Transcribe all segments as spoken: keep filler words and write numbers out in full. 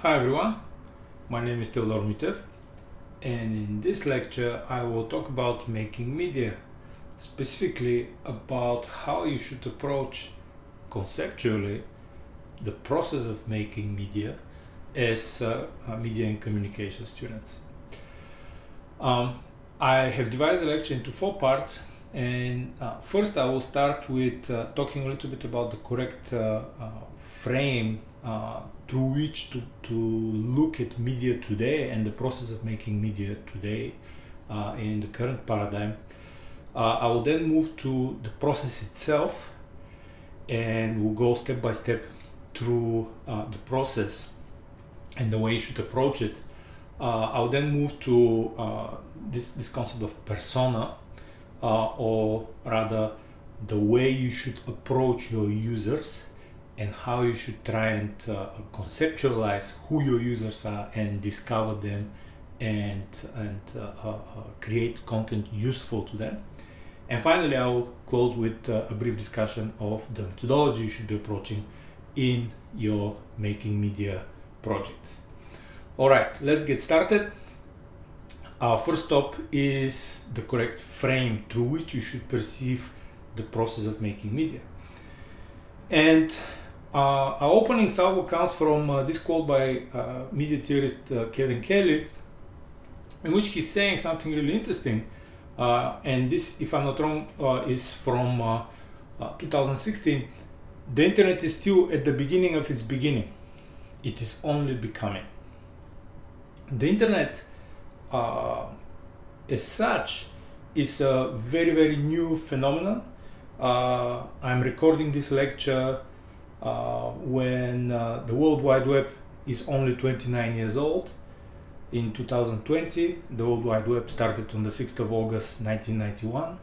Hi everyone, my name is Teodor Mitev, and in this lecture I will talk about making media, specifically about how you should approach conceptually the process of making media as uh, uh, media and communication students. Um, I have divided the lecture into four parts, and uh, first I will start with uh, talking a little bit about the correct uh, uh, frame uh, through which to, to look at media today and the process of making media today uh, in the current paradigm. Uh, I will then move to the process itself, and we'll go step by step through uh, the process and the way you should approach it. Uh, I'll then move to uh, this, this concept of persona, uh, or rather the way you should approach your users and how you should try and uh, conceptualize who your users are and discover them and, and uh, uh, create content useful to them. And finally, I will close with uh, a brief discussion of the methodology you should be approaching in your making media projects. All right, let's get started. Our first stop is the correct frame through which you should perceive the process of making media. And uh, our opening salvo comes from uh, this quote by uh, media theorist uh, Kevin Kelly, in which he's saying something really interesting. Uh, and this, if I'm not wrong, uh, is from uh, uh, two thousand sixteen. The internet is still at the beginning of its beginning. It is only becoming. The internet, uh, as such, is a very, very new phenomenon. Uh, I'm recording this lecture uh, when uh, the World Wide Web is only twenty-nine years old. In two thousand twenty, the World Wide Web started on the sixth of August nineteen ninety-one.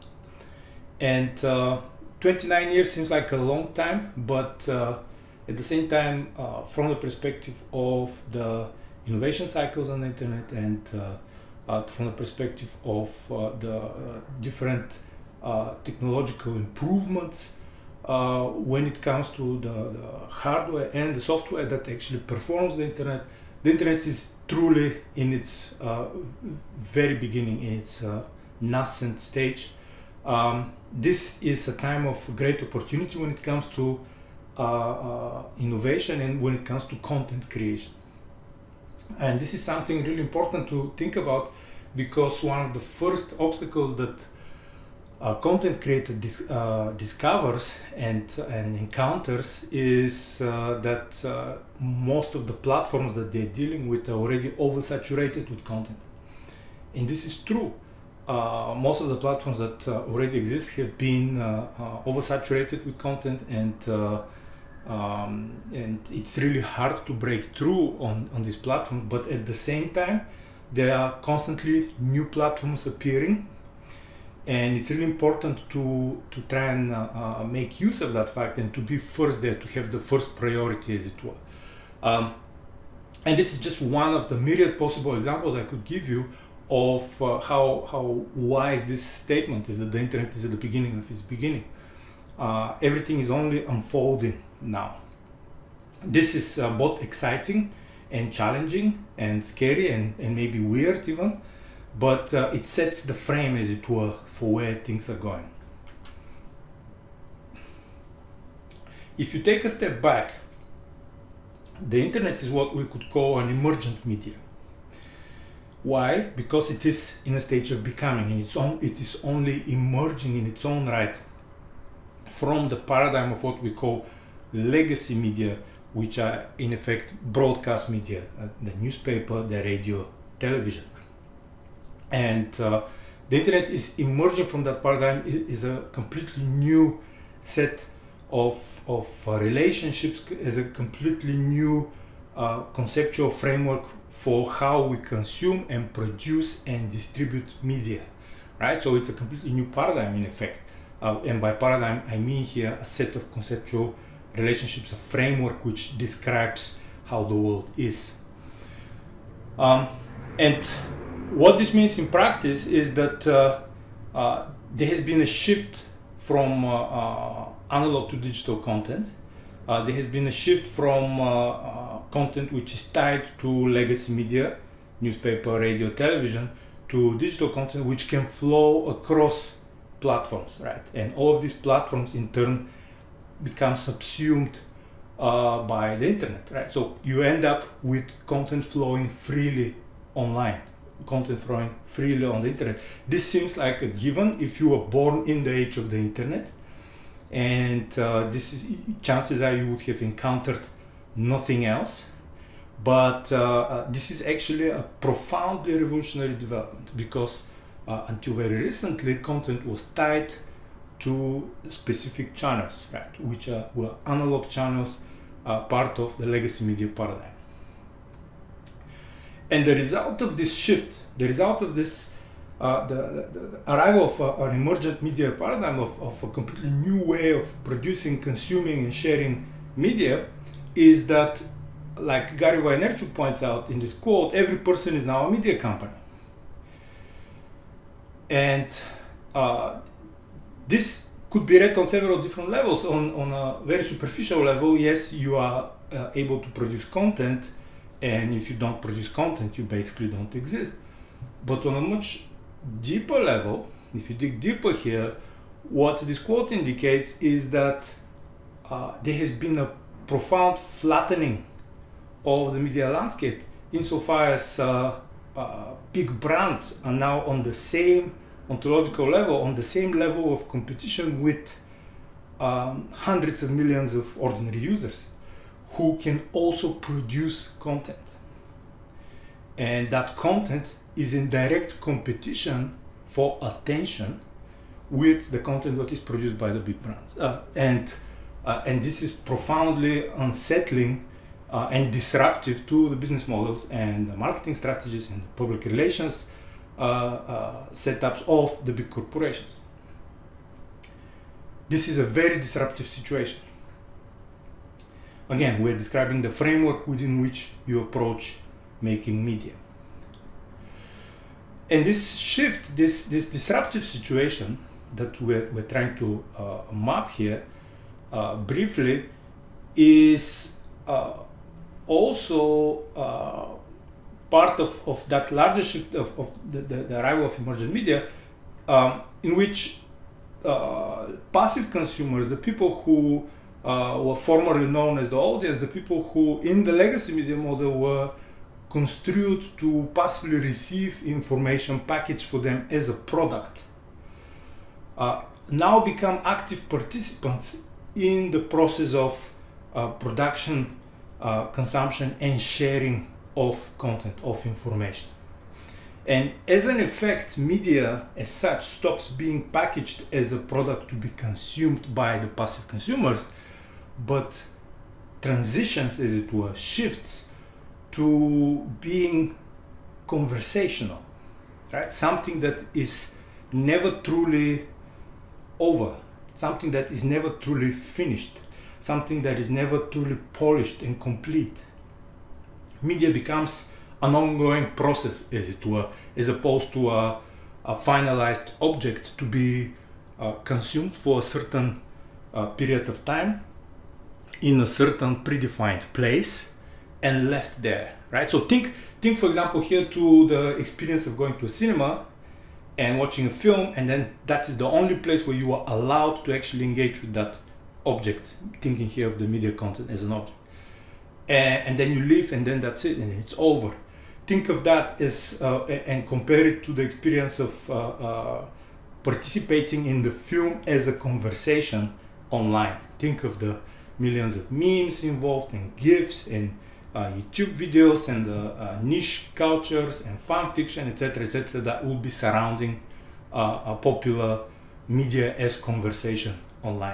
And uh, twenty-nine years seems like a long time, but uh, at the same time, uh, from the perspective of the innovation cycles on the internet and uh, uh, from the perspective of uh, the uh, different uh, technological improvements uh, when it comes to the, the hardware and the software that actually performs the internet, the internet is truly in its uh, very beginning, in its uh, nascent stage. Um, this is a time of great opportunity when it comes to uh, uh, innovation and when it comes to content creation. And this is something really important to think about, because one of the first obstacles that a content creator dis uh, discovers and, and encounters is uh, that uh, most of the platforms that they're dealing with are already oversaturated with content. And this is true. Uh, most of the platforms that uh, already exist have been uh, uh, oversaturated with content, and uh, um, and it's really hard to break through on, on these platforms. But at the same time, there are constantly new platforms appearing, and it's really important to to try and uh, uh, make use of that fact and to be first there, to have the first priority, as it were. Um, and this is just one of the myriad possible examples I could give you of uh, how, how wise this statement is, that the internet is at the beginning of its beginning. Uh, everything is only unfolding now. This is uh, both exciting and challenging and scary and, and maybe weird even, but uh, it sets the frame, as it were, for where things are going. If you take a step back, the internet is what we could call an emergent media. Why? Because it is in a stage of becoming, and it's on, it is only emerging in its own right from the paradigm of what we call legacy media, which are in effect broadcast media, uh, the newspaper, the radio, television. And uh, the internet is emerging from that paradigm. It is a completely new set of, of uh, relationships, as a completely new uh, conceptual framework for how we consume and produce and distribute media, right? So it's a completely new paradigm in effect. Uh, and by paradigm, I mean here a set of conceptual relationships, a framework which describes how the world is. Um, and what this means in practice is that uh, uh, there has been a shift from uh, uh, analog to digital content. uh, there has been a shift from uh, uh, content which is tied to legacy media, newspaper, radio, television, to digital content which can flow across platforms, right? And all of these platforms in turn become subsumed uh, by the internet, right? So you end up with content flowing freely online, content flowing freely on the internet. This seems like a given if you were born in the age of the internet, and uh, this is, chances are you would have encountered nothing else. But uh, uh, this is actually a profoundly revolutionary development, because uh, until very recently, content was tied to specific channels, right, which uh, were analog channels, uh, part of the legacy media paradigm. And the result of this shift, the result of this, uh, the, the, the arrival of uh, an emergent media paradigm, of, of a completely new way of producing, consuming, and sharing media, is that, like Gary Vaynerchuk points out in this quote, every person is now a media company. And uh, this could be read on several different levels. On, on a very superficial level, yes, you are uh, able to produce content, and if you don't produce content, you basically don't exist. But on a much deeper level, if you dig deeper here, what this quote indicates is that uh, there has been a profound flattening of the media landscape, insofar as uh, uh, big brands are now on the same ontological level, on the same level of competition with um, hundreds of millions of ordinary users who can also produce content. And that content is in direct competition for attention with the content that is produced by the big brands. Uh, and, uh, and this is profoundly unsettling Uh, and disruptive to the business models and the marketing strategies and public relations uh, uh, setups of the big corporations. This is a very disruptive situation. Again, we're describing the framework within which you approach making media. And this shift, this, this disruptive situation that we're, we're trying to uh, map here uh, briefly is uh, also uh, part of, of that larger shift of, of the, the, the arrival of emergent media, um, in which uh, passive consumers, the people who uh, were formerly known as the audience, the people who in the legacy media model were construed to passively receive information packaged for them as a product, uh, now become active participants in the process of uh, production, Uh, consumption, and sharing of content, of information. And as an effect, media as such stops being packaged as a product to be consumed by the passive consumers, but transitions, as it were, shifts to being conversational, right? Something that is never truly over, something that is never truly finished, something that is never truly polished and complete. Media becomes an ongoing process, as it were, as opposed to a, a finalized object to be uh, consumed for a certain uh, period of time in a certain predefined place and left there, right? So think, think for example here to the experience of going to a cinema and watching a film, and then that is the only place where you are allowed to actually engage with that object, thinking here of the media content as an object. And, and then you leave, and then that's it, and it's over. Think of that as, uh, and compare it to the experience of uh, uh, participating in the film as a conversation online. Think of the millions of memes involved, and GIFs, and uh, YouTube videos, and uh, uh, niche cultures, and fan fiction, et cetera, et cetera, that will be surrounding uh, a popular media as conversation online.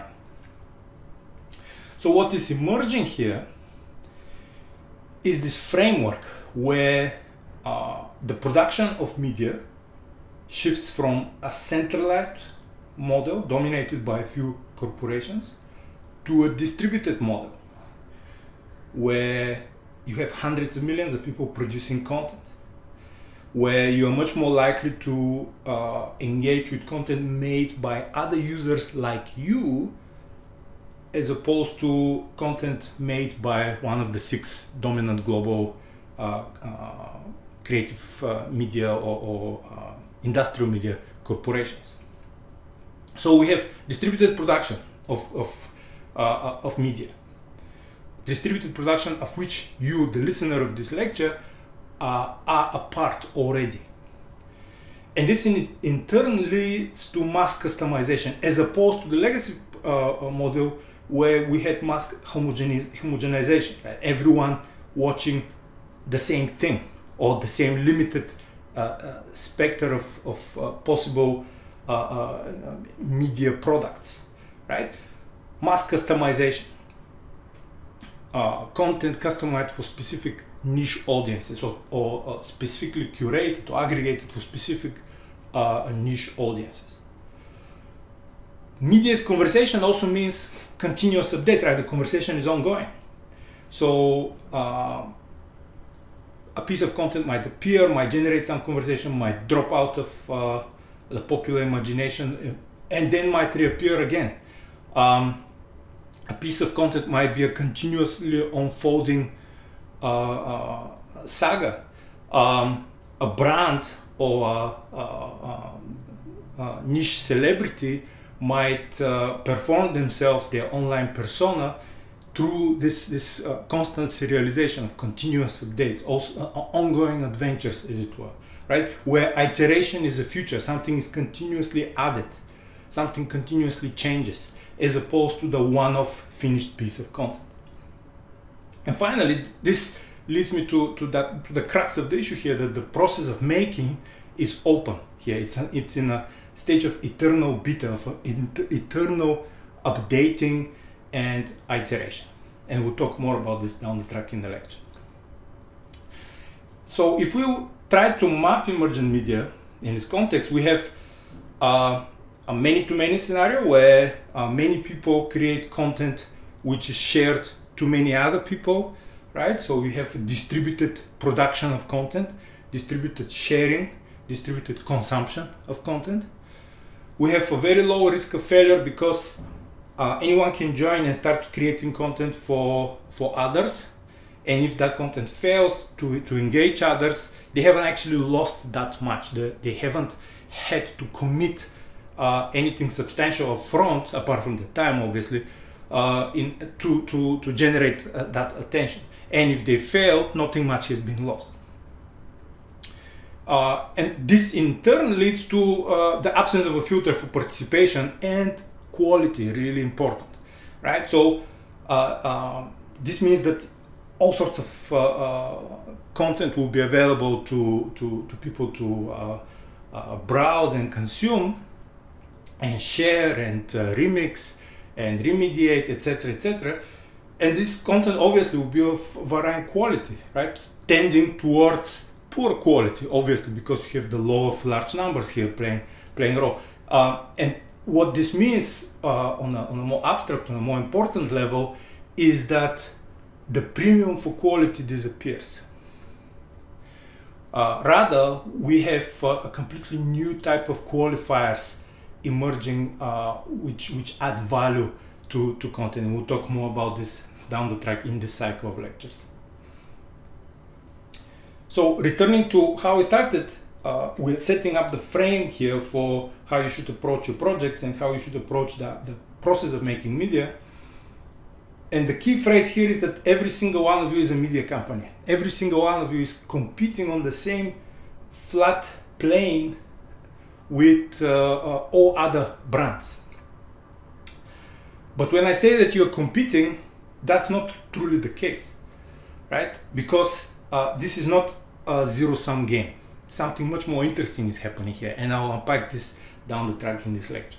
So what is emerging here is this framework where uh, the production of media shifts from a centralized model dominated by a few corporations to a distributed model where you have hundreds of millions of people producing content, where you are much more likely to uh, engage with content made by other users like you as opposed to content made by one of the six dominant global uh, uh, creative uh, media or, or uh, industrial media corporations. So we have distributed production of, of, uh, of media. Distributed production of which you, the listener of this lecture, uh, are a part already. And this in, in turn leads to mass customization, as opposed to the legacy uh, model where we had mass homogeniz homogenization, right? Everyone watching the same thing or the same limited uh, uh, spectrum of, of uh, possible uh, uh, media products, right? Mass customization. Uh, content customized for specific niche audiences or, or uh, specifically curated or aggregated for specific uh, niche audiences. Media's conversation also means continuous updates, right? The conversation is ongoing. So uh, a piece of content might appear, might generate some conversation, might drop out of uh, the popular imagination, and then might reappear again. Um, A piece of content might be a continuously unfolding uh, uh, saga. Um, a brand or a, a, a, a niche celebrity might uh, perform themselves, their online persona, through this, this uh, constant serialization of continuous updates, also uh, ongoing adventures, as it were, right? Where iteration is the future, something is continuously added, something continuously changes, as opposed to the one-off finished piece of content. And finally, this leads me to, to, that, to the crux of the issue here, that the process of making is open here. It's, a, it's in a stage of eternal beta, of eternal updating and iteration. And we'll talk more about this down the track in the lecture. So if we try to map emergent media in this context, we have uh, a many-to-many scenario where uh, many people create content which is shared to many other people, right? So we have a distributed production of content, distributed sharing, distributed consumption of content. We have a very low risk of failure because uh, anyone can join and start creating content for, for others. And if that content fails to, to engage others, they haven't actually lost that much. They, they haven't had to commit Uh, anything substantial up front, apart from the time, obviously, uh, in, to, to, to generate uh, that attention. And if they fail, nothing much has been lost. Uh, and this in turn leads to uh, the absence of a filter for participation and quality, really important, right? So uh, uh, this means that all sorts of uh, uh, content will be available to, to, to people to uh, uh, browse and consume, and share and uh, remix and remediate, et cetera, et cetera. And this content obviously will be of varying quality, right? Tending towards poor quality, obviously, because you have the law of large numbers here playing playing a role. Uh, and what this means uh, on, a, on a more abstract, on a more important level, is that the premium for quality disappears. Uh, rather, we have uh, a completely new type of qualifiers emerging, uh, which which add value to, to content. We'll talk more about this down the track in this cycle of lectures. So returning to how we started, uh, we're setting up the frame here for how you should approach your projects and how you should approach the, the process of making media. And the key phrase here is that every single one of you is a media company. Every single one of you is competing on the same flat plane with uh, uh, all other brands. But when I say that you're competing, that's not truly the case, right? Because uh, this is not a zero-sum game. Something much more interesting is happening here, and I'll unpack this down the track in this lecture.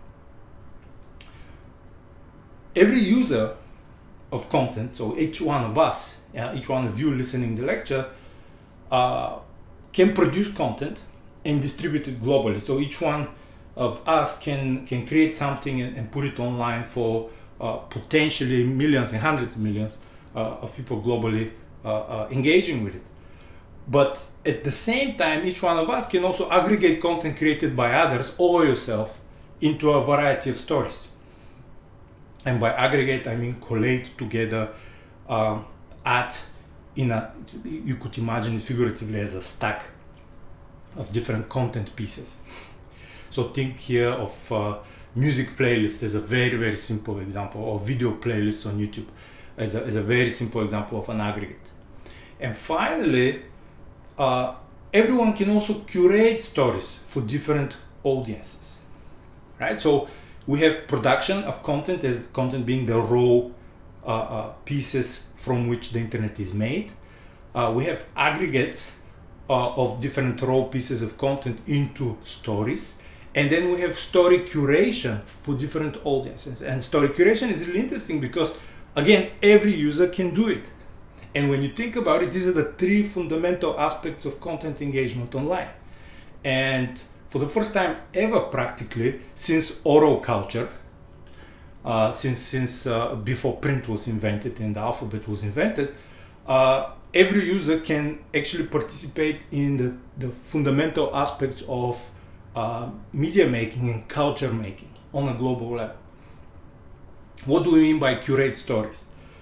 Every user of content, so each one of us, uh, each one of you listening to the lecture, uh, can produce content and distribute it globally. So each one of us can can create something and, and put it online for uh, potentially millions and hundreds of millions uh, of people globally uh, uh, engaging with it. But at the same time, each one of us can also aggregate content created by others or yourself into a variety of stories. And by aggregate, I mean collate together, uh, add in a, you could imagine it figuratively as a stack of different content pieces. So think here of uh, music playlists as a very, very simple example, or video playlists on YouTube as a, as a very simple example of an aggregate. And finally, uh, everyone can also curate stories for different audiences, right? So we have production of content, as content being the raw uh, uh, pieces from which the internet is made. Uh, we have aggregates uh, of different raw pieces of content into stories. And then we have story curation for different audiences. And story curation is really interesting because, again, every user can do it. And when you think about it, these are the three fundamental aspects of content engagement online. And for the first time ever, practically, since oral culture, uh, since, since uh, before print was invented and the alphabet was invented, uh, every user can actually participate in the, the fundamental aspects of uh, media making and culture making on a global level. What do we mean by curate stories?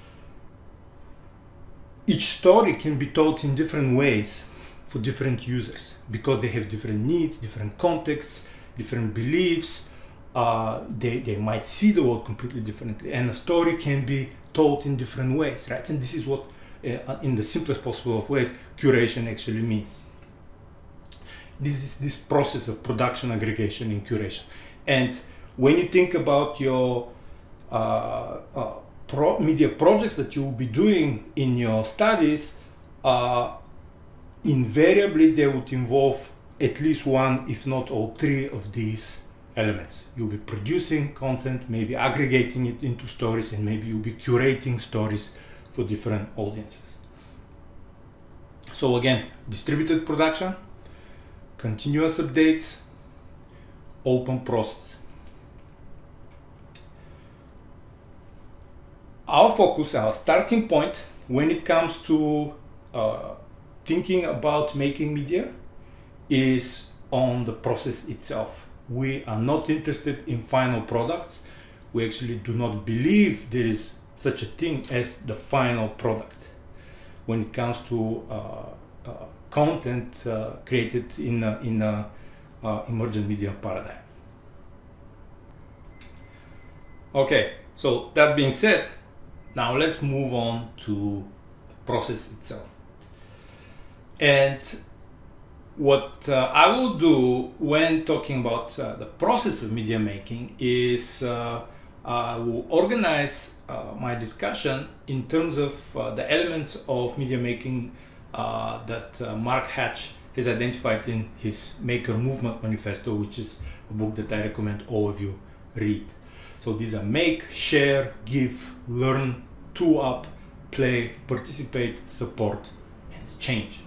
Each story can be told in different ways for different users because they have different needs, different contexts, different beliefs. Uh, they, they might see the world completely differently, and a story can be told in different ways, right? And this is what, uh, in the simplest possible of ways, curation actually means. This is this process of production, aggregation, and curation. And when you think about your uh, uh, Pro media projects that you will be doing in your studies, uh, invariably they would involve at least one, if not all three of these elements. You'll be producing content, maybe aggregating it into stories, and maybe you'll be curating stories for different audiences. So again, distributed production, continuous updates, open process. Our focus, our starting point when it comes to uh, thinking about making media is on the process itself. We are not interested in final products. We actually do not believe there is such a thing as the final product when it comes to uh, uh, content uh, created in a, in a uh, emergent media paradigm. Okay, so that being said, now let's move on to the process itself. And what uh, I will do when talking about uh, the process of media making is uh, I will organize uh, my discussion in terms of uh, the elements of media making uh, that uh, Mark Hatch has identified in his Maker Movement Manifesto, which is a book that I recommend all of you read. So these are make, share, give, learn, tool up, play, participate, support, and change.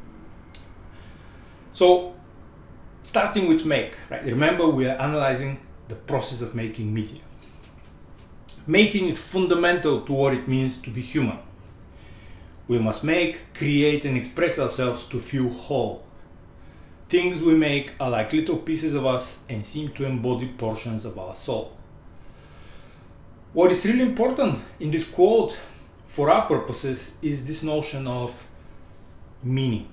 So starting with make, right? Remember, we are analyzing the process of making media. Making is fundamental to what it means to be human. We must make, create, and express ourselves to feel whole. Things we make are like little pieces of us and seem to embody portions of our soul. What is really important in this quote for our purposes is this notion of meaning.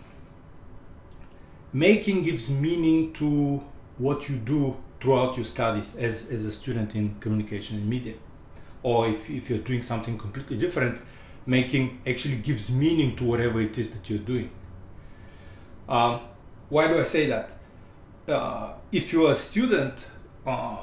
Making gives meaning to what you do throughout your studies as, as a student in communication and media. Or if, if you're doing something completely different, making actually gives meaning to whatever it is that you're doing. Um, why do I say that? Uh, if you're a student uh,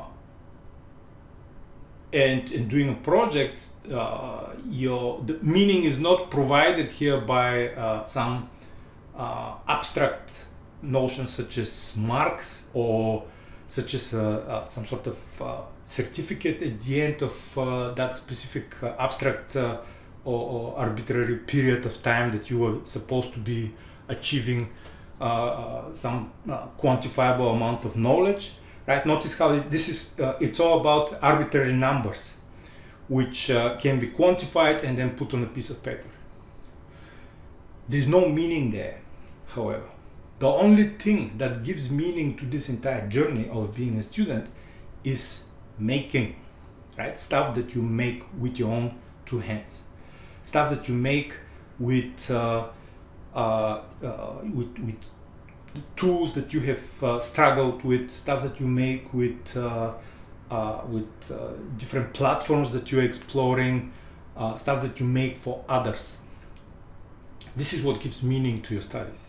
and, and doing a project, uh, your the meaning is not provided here by uh, some uh, abstract notions such as marks or such as uh, uh, some sort of uh, certificate at the end of uh, that specific uh, abstract uh, or, or arbitrary period of time that you were supposed to be achieving uh, uh, some uh, quantifiable amount of knowledge, right? Notice how this is, uh, it's all about arbitrary numbers, which uh, can be quantified and then put on a piece of paper. There's no meaning there, however. The only thing that gives meaning to this entire journey of being a student is making, right? Stuff that you make with your own two hands, stuff that you make with uh, uh, uh, with, with tools that you have uh, struggled with, stuff that you make with uh, uh, with uh, different platforms that you're exploring, uh, stuff that you make for others. This is what gives meaning to your studies.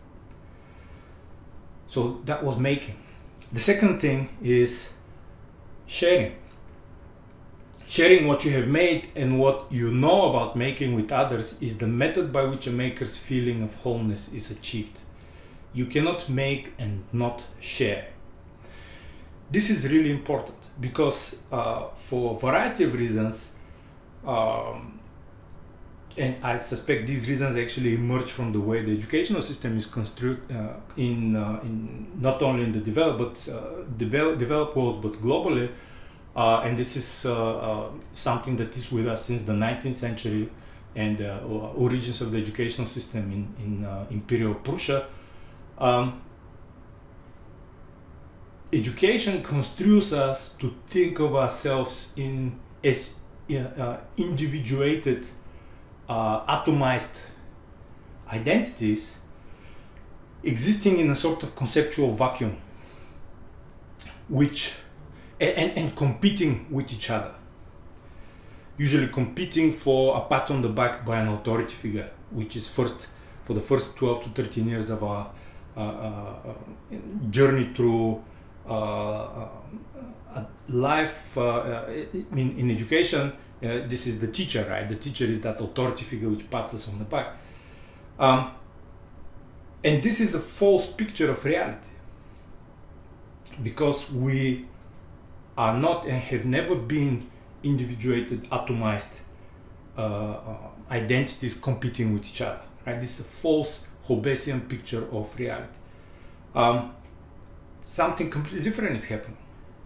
So that was making. The second thing is sharing. Sharing what you have made and what you know about making with others is the method by which a maker's feeling of wholeness is achieved. You cannot make and not share. This is really important because uh, for a variety of reasons, um, and I suspect these reasons actually emerge from the way the educational system is construed uh, in, uh, in not only in the developed, but uh, develop, developed world, but globally. Uh, and this is uh, uh, something that is with us since the nineteenth century and uh, origins of the educational system in, in uh, Imperial Prussia. Um, education construes us to think of ourselves in as uh, individuated, uh, atomized identities existing in a sort of conceptual vacuum, which And, and competing with each other, usually competing for a pat on the back by an authority figure, which is first for the first twelve to thirteen years of our uh, uh, journey through uh, uh, life uh, in, in education. Uh, this is the teacher, right? The teacher is that authority figure which pats us on the back. Um, and this is a false picture of reality, because we are not and have never been individuated, atomized uh, uh, identities competing with each other. Right? This is a false Hobbesian picture of reality. Um, something completely different is happening.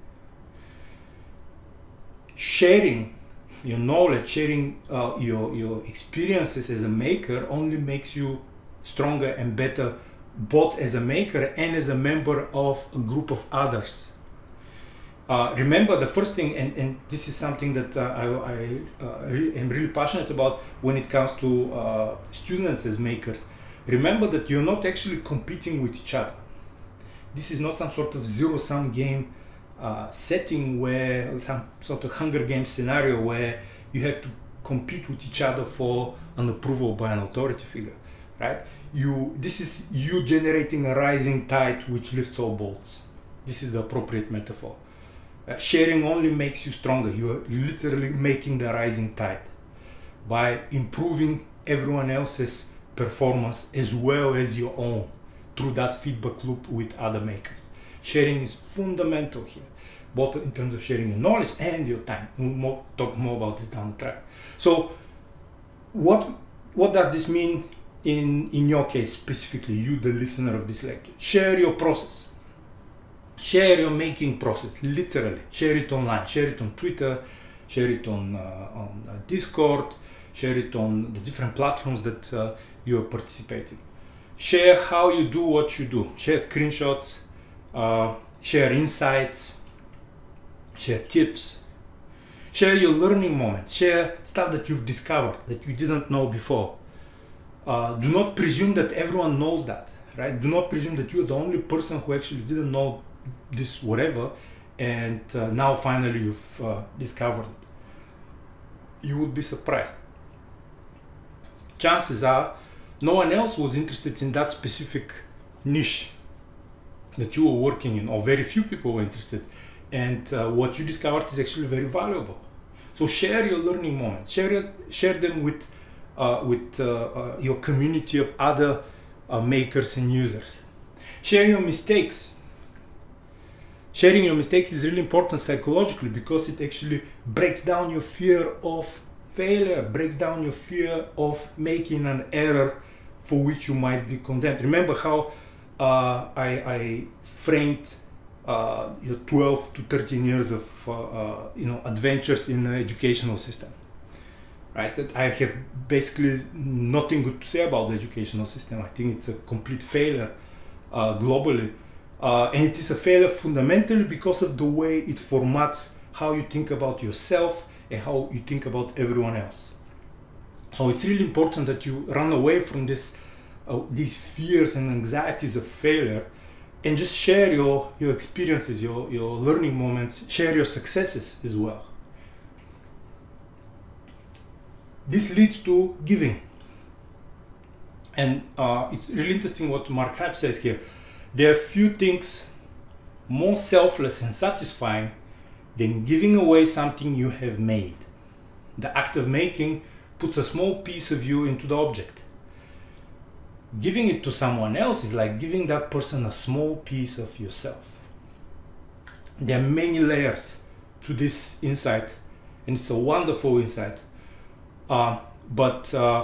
Sharing your knowledge, sharing uh, your, your experiences as a maker only makes you stronger and better, both as a maker and as a member of a group of others. Uh, remember the first thing, and, and this is something that uh, I, I uh, really, am really passionate about when it comes to uh, students as makers. Remember that you're not actually competing with each other. This is not some sort of zero-sum game uh, setting where some sort of Hunger Games scenario where you have to compete with each other for an approval by an authority figure, right? You, this is you generating a rising tide which lifts all boats. This is the appropriate metaphor. Uh, sharing only makes you stronger. You are literally making the rising tide by improving everyone else's performance as well as your own through that feedback loop with other makers. Sharing is fundamental here, both in terms of sharing your knowledge and your time. We'll more, talk more about this down the track. So what, what does this mean in, in your case specifically, you the listener of this lecture? Share your process. Share your making process, literally. Share it online, share it on Twitter, share it on, uh, on uh, Discord, share it on the different platforms that uh, you are participating. Share how you do what you do. Share screenshots, uh, share insights, share tips, share your learning moments, share stuff that you've discovered that you didn't know before. Uh, do not presume that everyone knows that, right? Do not presume that you're the only person who actually didn't know this whatever, and uh, now finally you've uh, discovered it. You would be surprised. Chances are no one else was interested in that specific niche that you were working in, or very few people were interested, and uh, what you discovered is actually very valuable. So share your learning moments, share it, share them with uh, with uh, uh, your community of other uh, makers and users. Share your mistakes. Sharing your mistakes is really important psychologically because it actually breaks down your fear of failure, breaks down your fear of making an error for which you might be condemned. Remember how uh, I, I framed uh, your twelve to thirteen years of uh, uh, you know adventures in the educational system, right? That I have basically nothing good to say about the educational system. I think it's a complete failure uh, globally. Uh, and it is a failure fundamentally because of the way it formats how you think about yourself and how you think about everyone else. So it's really important that you run away from this, uh, these fears and anxieties of failure, and just share your, your experiences, your, your learning moments, share your successes as well. This leads to giving. And uh, it's really interesting what Mark Hatch says here. There are few things more selfless and satisfying than giving away something you have made. The act of making puts a small piece of you into the object. Giving it to someone else is like giving that person a small piece of yourself. There are many layers to this insight, and it's a wonderful insight. Uh, but uh,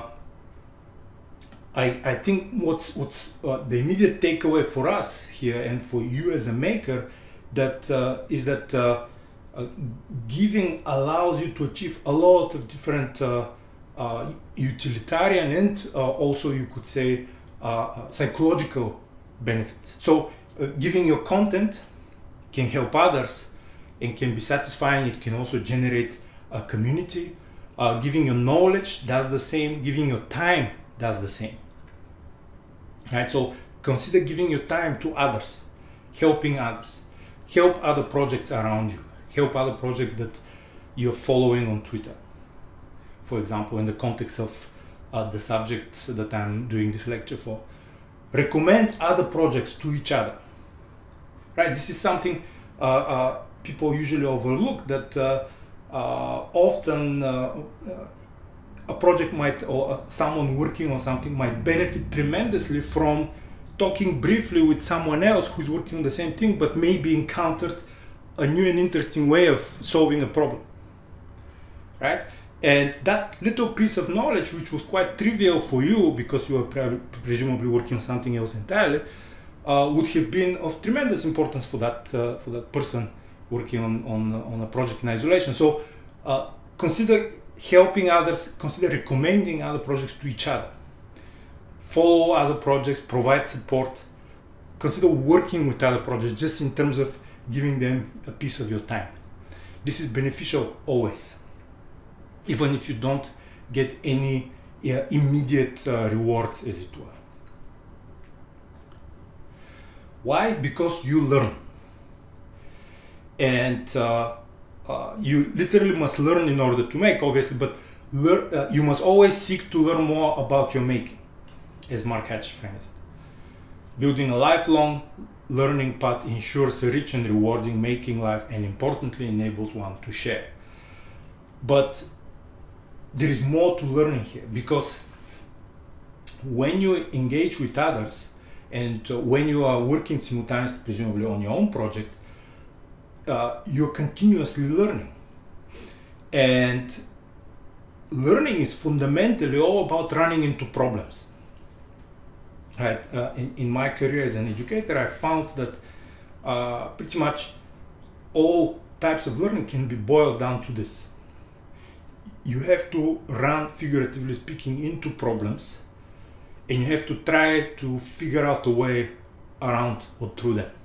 I, I think what's, what's uh, the immediate takeaway for us here and for you as a maker that uh, is that uh, uh, giving allows you to achieve a lot of different uh, uh, utilitarian and uh, also you could say uh, psychological benefits. So uh, giving your content can help others and can be satisfying. It can also generate a community. Uh, giving your knowledge does the same. Giving your time does the same. Right? So consider giving your time to others, helping others, help other projects around you, help other projects that you're following on Twitter. For example, in the context of uh, the subjects that I'm doing this lecture for, recommend other projects to each other. Right? This is something uh, uh, people usually overlook, that uh, uh, often uh, uh, a project might, or someone working on something might benefit tremendously from talking briefly with someone else who's working on the same thing, but maybe encountered a new and interesting way of solving a problem, right? And that little piece of knowledge, which was quite trivial for you because you were pre presumably working on something else entirely, uh, would have been of tremendous importance for that uh, for that person working on on, on a project in isolation. So uh, consider helping others, consider recommending other projects to each other. Follow other projects, provide support. Consider working with other projects just in terms of giving them a piece of your time. This is beneficial always, even if you don't get any uh, immediate uh, rewards, as it were. Why? Because you learn. And uh, uh, you literally must learn in order to make, obviously, but learn, uh, you must always seek to learn more about your making, as Mark Hatch frames it. Building a lifelong learning path ensures a rich and rewarding making life, and importantly enables one to share. But there is more to learning here, because when you engage with others and uh, when you are working simultaneously, presumably on your own project, uh, you're continuously learning. And learning is fundamentally all about running into problems. Right? Uh, in, in my career as an educator, I found that uh, pretty much all types of learning can be boiled down to this. You have to run, figuratively speaking, into problems, and you have to try to figure out a way around or through them.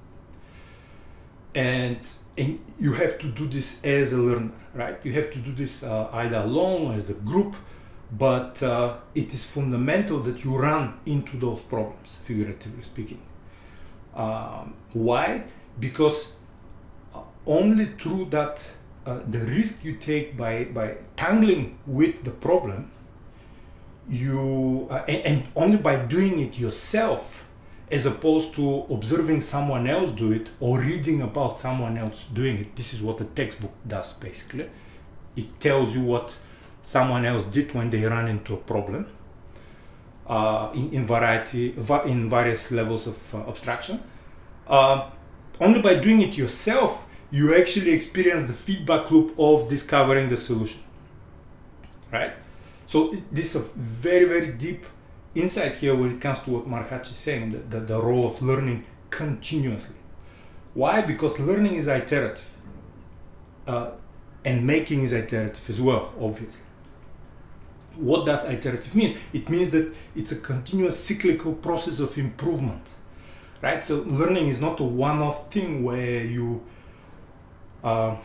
And, and you have to do this as a learner, right? You have to do this uh, either alone or as a group, but uh, it is fundamental that you run into those problems, figuratively speaking. Um, why? Because only through that, uh, the risk you take by, by tangling with the problem, you, uh, and, and only by doing it yourself, as opposed to observing someone else do it or reading about someone else doing it. This is what a textbook does, basically. It tells you what someone else did when they ran into a problem uh, in, in variety, in various levels of uh, abstraction. Uh, only by doing it yourself, you actually experience the feedback loop of discovering the solution, right? So this is a very, very deep insight here when it comes to what Mark Hatch is saying, the, the, the role of learning continuously. Why? Because learning is iterative, uh, and making is iterative as well, obviously. What does iterative mean? It means that it's a continuous cyclical process of improvement, right? So learning is not a one-off thing where you uh,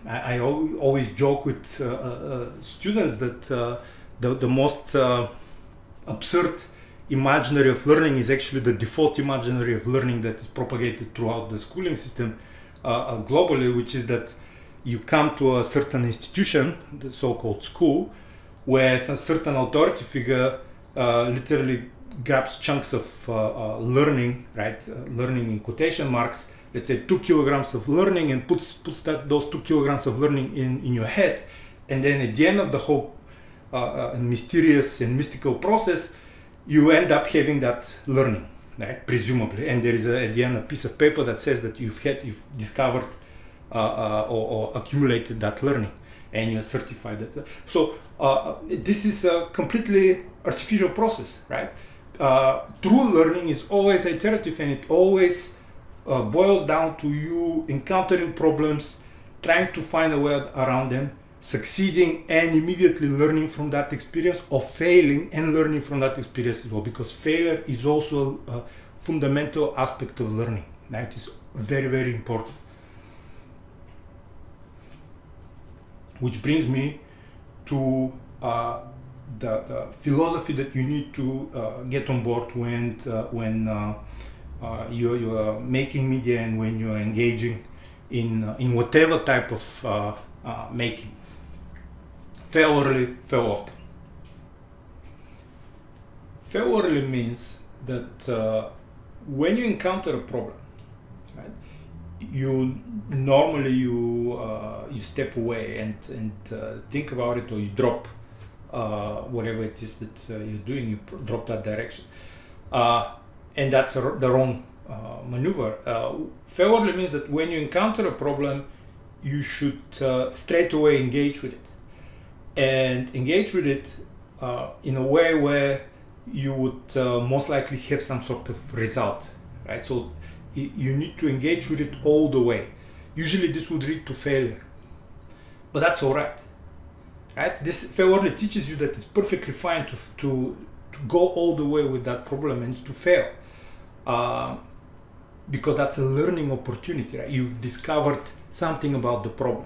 I, I al- always joke with uh, uh, students that uh, the, the most uh, absurd imaginary of learning is actually the default imaginary of learning that is propagated throughout the schooling system uh, uh, globally, which is that you come to a certain institution, the so-called school, where some certain authority figure uh, literally grabs chunks of uh, uh, learning, right? Uh, learning in quotation marks, let's say two kilograms of learning, and puts puts that those two kilograms of learning in, in your head. And then at the end of the whole uh, uh, mysterious and mystical process, you end up having that learning, right? Presumably. And there is a, at the end a piece of paper that says that you've had, you've discovered uh, uh, or, or accumulated that learning, and you're certified. That. So uh, this is a completely artificial process, right? Uh, true learning is always iterative, and it always uh, boils down to you encountering problems, trying to find a way around them, succeeding and immediately learning from that experience, or failing and learning from that experience as well, because failure is also a fundamental aspect of learning. That is very, very important. Which brings me to uh, the, the philosophy that you need to uh, get on board when uh, when uh, uh, you're, you're making media and when you're engaging in uh, in whatever type of uh, uh, making. Fail early, fail often. Fail early means that uh, when you encounter a problem, right, you normally you uh, you step away and and uh, think about it, or you drop uh, whatever it is that uh, you're doing. You drop that direction, uh, and that's a, the wrong uh, maneuver. Uh, fail early means that when you encounter a problem, you should uh, straight away engage with it, and engage with it uh, in a way where you would uh, most likely have some sort of result, right? So you need to engage with it all the way. Usually this would lead to failure, but that's all right, right? This fail early teaches you that it's perfectly fine to, to, to go all the way with that problem and to fail, uh, because that's a learning opportunity, right? You've discovered something about the problem.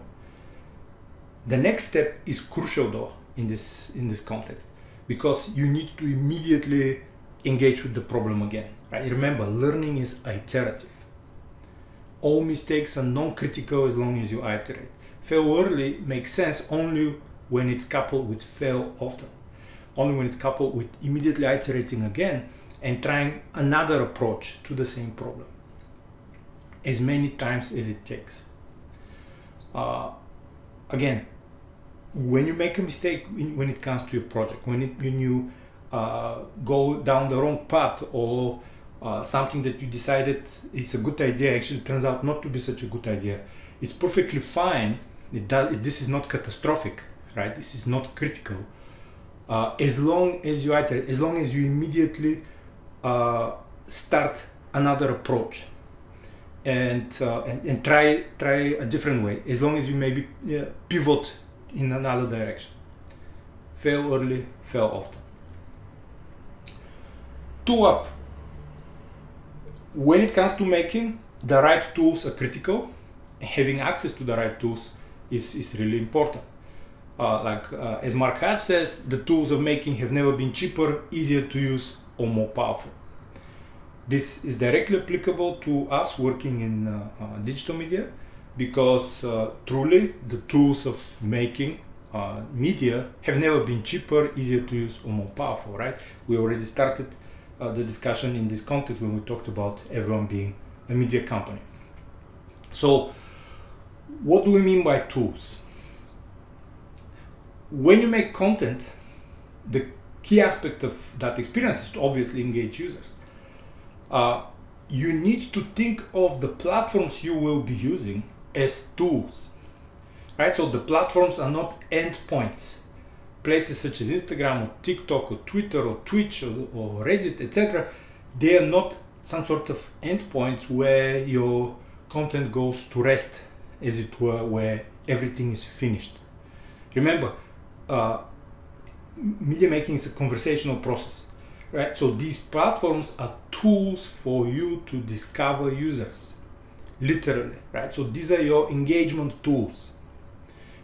The next step is crucial though in this, in this context, because you need to immediately engage with the problem again. Right? Remember, learning is iterative. All mistakes are non-critical as long as you iterate. Fail early makes sense only when it's coupled with fail often. Only when it's coupled with immediately iterating again and trying another approach to the same problem, as many times as it takes. Uh, again, when you make a mistake in, when it comes to your project, when, it, when you uh, go down the wrong path, or uh, something that you decided it's a good idea actually turns out not to be such a good idea, it's perfectly fine. It does, it, this is not catastrophic, right? This is not critical. Uh, as long as you iterate, as long as you immediately uh, start another approach and, uh, and and try try a different way, as long as you maybe yeah, pivot in another direction. Fail early, fail often. Tool up. When it comes to making, the right tools are critical. Having access to the right tools is, is really important. Uh, like uh, as Mark Hatch says, the tools of making have never been cheaper, easier to use, or more powerful. This is directly applicable to us working in uh, uh, digital media, because uh, truly the tools of making uh, media have never been cheaper, easier to use, or more powerful, right? We already started uh, the discussion in this context when we talked about everyone being a media company. So what do we mean by tools? When you make content, the key aspect of that experience is to obviously engage users. Uh, you need to think of the platforms you will be using as tools, right? So the platforms are not endpoints. Places such as Instagram or TikTok or Twitter or Twitch or, or Reddit, et cetera, they are not some sort of endpoints where your content goes to rest, as it were, where everything is finished. Remember, uh, media making is a conversational process, right? So these platforms are tools for you to discover users, literally, right? So these are your engagement tools.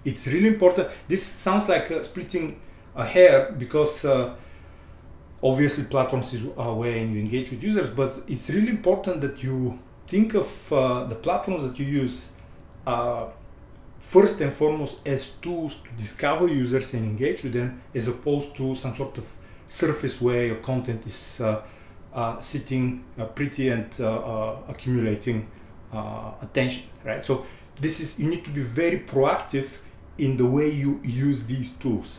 it's really important. This sounds like uh, splitting a hair, because uh, obviously platforms is a way you engage with users, but it's really important that you think of uh, the platforms that you use uh, first and foremost as tools to discover users and engage with them, as opposed to some sort of surface way your content is uh, uh, sitting uh, pretty and uh, uh, accumulating uh, attention, right? So this is, you need to be very proactive in the way you use these tools.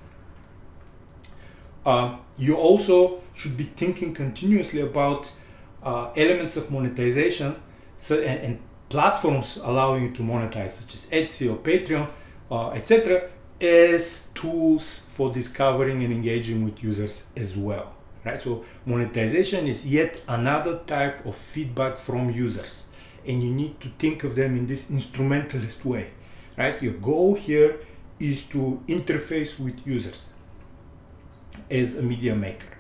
Uh, you also should be thinking continuously about uh, elements of monetization, so, and, and platforms allowing you to monetize, such as Etsy or Patreon, uh, et cetera, as tools for discovering and engaging with users as well, right? So monetization is yet another type of feedback from users, and you need to think of them in this instrumentalist way, right? Your goal here is to interface with users as a media maker.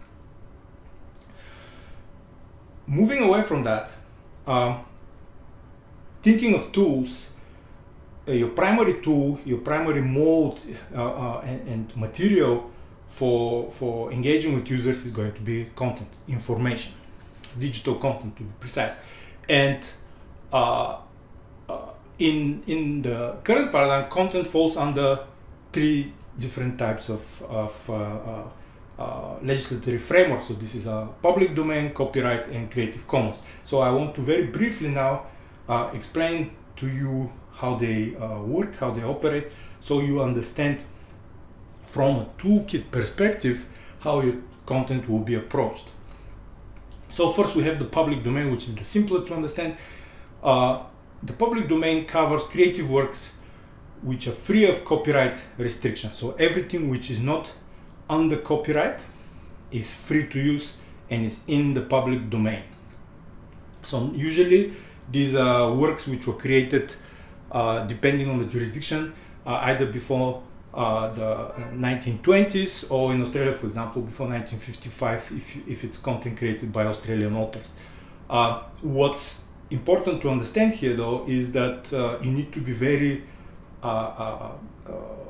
Moving away from that, uh, thinking of tools, uh, your primary tool, your primary mode uh, uh, and, and material for, for engaging with users is going to be content, information, digital content to be precise. And uh, uh, in, in the current paradigm, content falls under three different types of, of uh, uh, uh, legislative framework. So this is a public domain, copyright, and Creative Commons. So I want to very briefly now uh, explain to you how they uh, work, how they operate, so you understand from a toolkit perspective how your content will be approached. So first we have the public domain, which is the simpler to understand. Uh, the public domain covers creative works which are free of copyright restrictions. So everything which is not under copyright is free to use and is in the public domain. So usually these are works which were created uh, depending on the jurisdiction, uh, either before uh, the nineteen twenties or in Australia, for example, before nineteen fifty-five, if, you, if it's content created by Australian authors. Uh, what's important to understand here though is that uh, you need to be very Uh, uh, uh,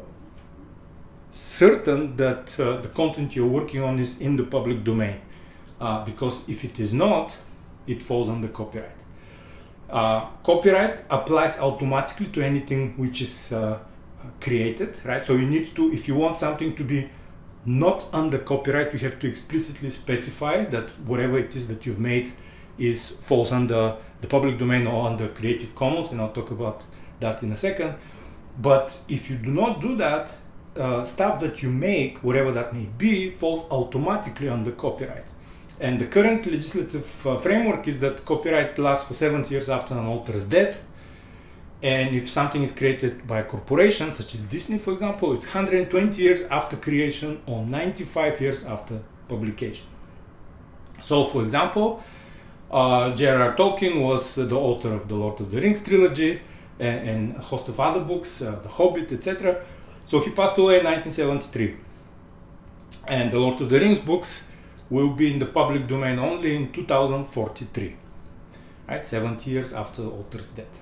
certain that uh, the content you're working on is in the public domain, uh, because if it is not, it falls under copyright. Uh, copyright applies automatically to anything which is uh, created, right? So you need to, if you want something to be not under copyright, you have to explicitly specify that whatever it is that you've made is falls under the public domain or under Creative Commons, and I'll talk about that in a second. But if you do not do that, uh, stuff that you make, whatever that may be, falls automatically under copyright. And the current legislative uh, framework is that copyright lasts for seventy years after an author's death. And if something is created by a corporation, such as Disney, for example, it's one hundred twenty years after creation or ninety-five years after publication. So, for example, uh, J R R Tolkien was uh, the author of the Lord of the Rings trilogy, and, and a host of other books, uh, The Hobbit, et cetera. So he passed away in nineteen seventy-three. And the Lord of the Rings books will be in the public domain only in two thousand forty-three, right? seventy years after the author's death.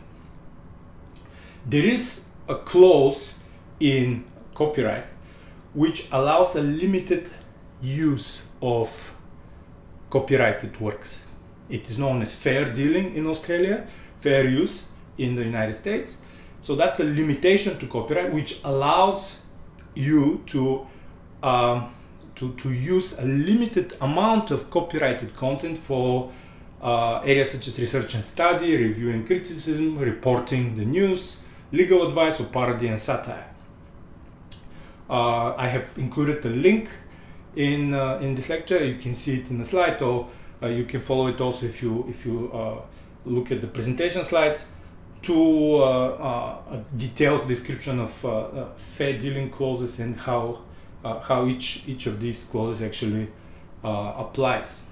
There is a clause in copyright which allows a limited use of copyrighted works. It is known as fair dealing in Australia, fair use in the United States. So that's a limitation to copyright which allows you to um, to, to use a limited amount of copyrighted content for uh, areas such as research and study, review and criticism, reporting the news, legal advice, or parody and satire. Uh, I have included a link in uh, in this lecture. You can see it in the slide, or uh, you can follow it also if you if you uh, look at the presentation slides, to uh, uh, a detailed description of uh, uh, fair dealing clauses and how uh, how each each of these clauses actually uh, applies.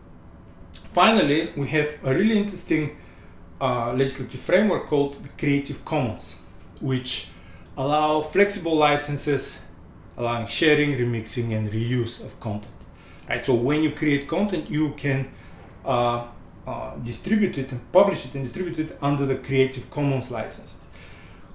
Finally, we have a really interesting uh, legislative framework called the Creative Commons, which allow flexible licenses, allowing sharing, remixing, and reuse of content. Right. So when you create content, you can uh, uh, distribute it and publish it and distribute it under the Creative Commons license.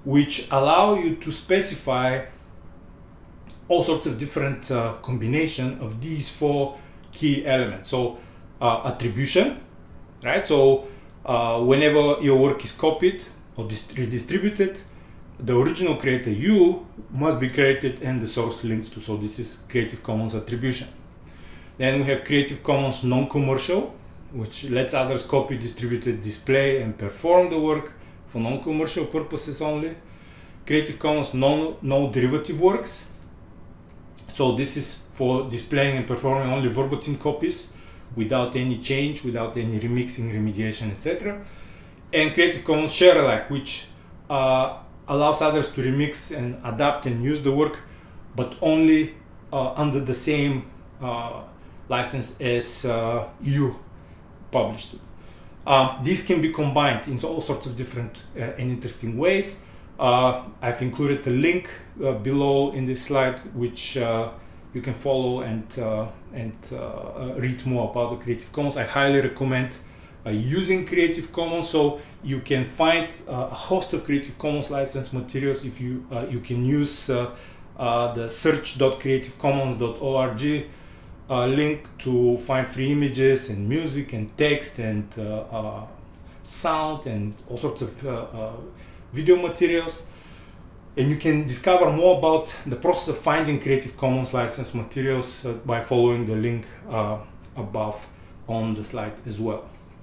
which allow you to specify all sorts of different uh, combination of these four key elements. So uh, attribution, right? So uh, whenever your work is copied or redistributed, the original creator U must be created and the source linked to. So this is Creative Commons attribution. Then we have Creative Commons non-commercial, which lets others copy, distribute, display, and perform the work for non-commercial purposes only. Creative Commons non, no derivative works. So this is for displaying and performing only verbatim copies without any change, without any remixing, remediation, et cetera. And Creative Commons share alike, which uh, allows others to remix and adapt and use the work, but only uh, under the same uh, license as uh, you published it. Uh, these can be combined in all sorts of different uh, and interesting ways. Uh, I've included a link uh, below in this slide, which uh, you can follow and uh, and uh, read more about the Creative Commons. I highly recommend uh, using Creative Commons, so you can find uh, a host of Creative Commons license materials. If you uh, you can use uh, uh, the search dot creative commons dot org uh, link to find free images and music and text and uh, uh, sound and all sorts of uh, uh, video materials, and you can discover more about the process of finding Creative Commons license materials uh, by following the link uh, above on the slide as well.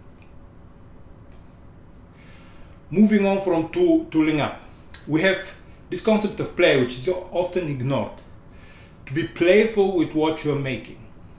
Moving on from tool, tooling up, we have this concept of play, which is often ignored. To be playful with what you're making.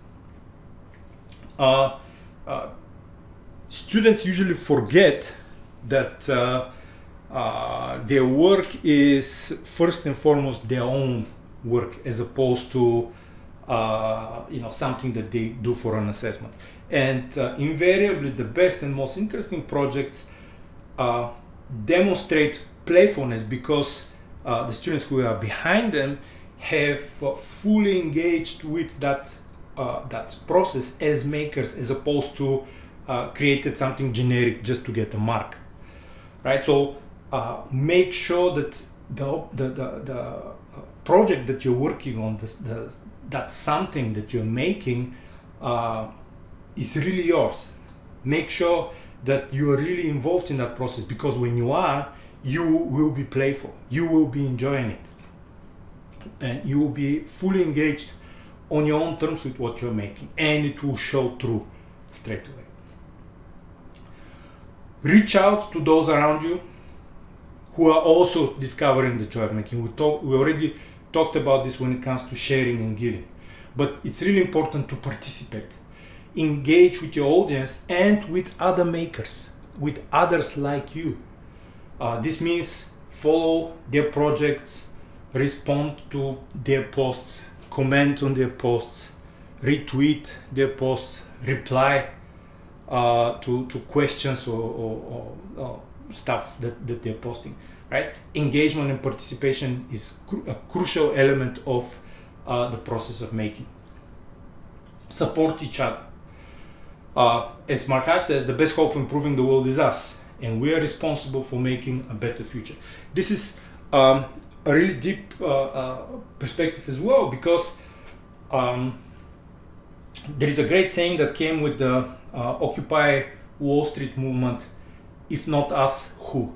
Uh, uh, students usually forget that uh, Uh, their work is first and foremost their own work, as opposed to uh, you know, something that they do for an assessment. And uh, invariably, the best and most interesting projects uh, demonstrate playfulness because uh, the students who are behind them have uh, fully engaged with that uh, that process as makers, as opposed to uh, created something generic just to get a mark, right? So Uh, make sure that the the, the, the project that you're working on, this, the, that something that you're making uh, is really yours. Make sure that you are really involved in that process, because when you are, you will be playful, you will be enjoying it, and you will be fully engaged on your own terms with what you're making, and it will show through straight away. Reach out to those around you who are also discovering the joy of making. We, talk, we already talked about this when it comes to sharing and giving, but it's really important to participate, engage with your audience and with other makers, with others like you. Uh, this means follow their projects, respond to their posts, comment on their posts, retweet their posts, reply uh, to, to questions or, or, or, or stuff that, that they're posting, right? Engagement and participation is cru a crucial element of uh, the process of making. Support each other. Uh, as Mark Hatch says, the best hope for improving the world is us, and we are responsible for making a better future. This is um, a really deep uh, uh, perspective as well, because um, there is a great saying that came with the uh, Occupy Wall Street movement: if not us, who?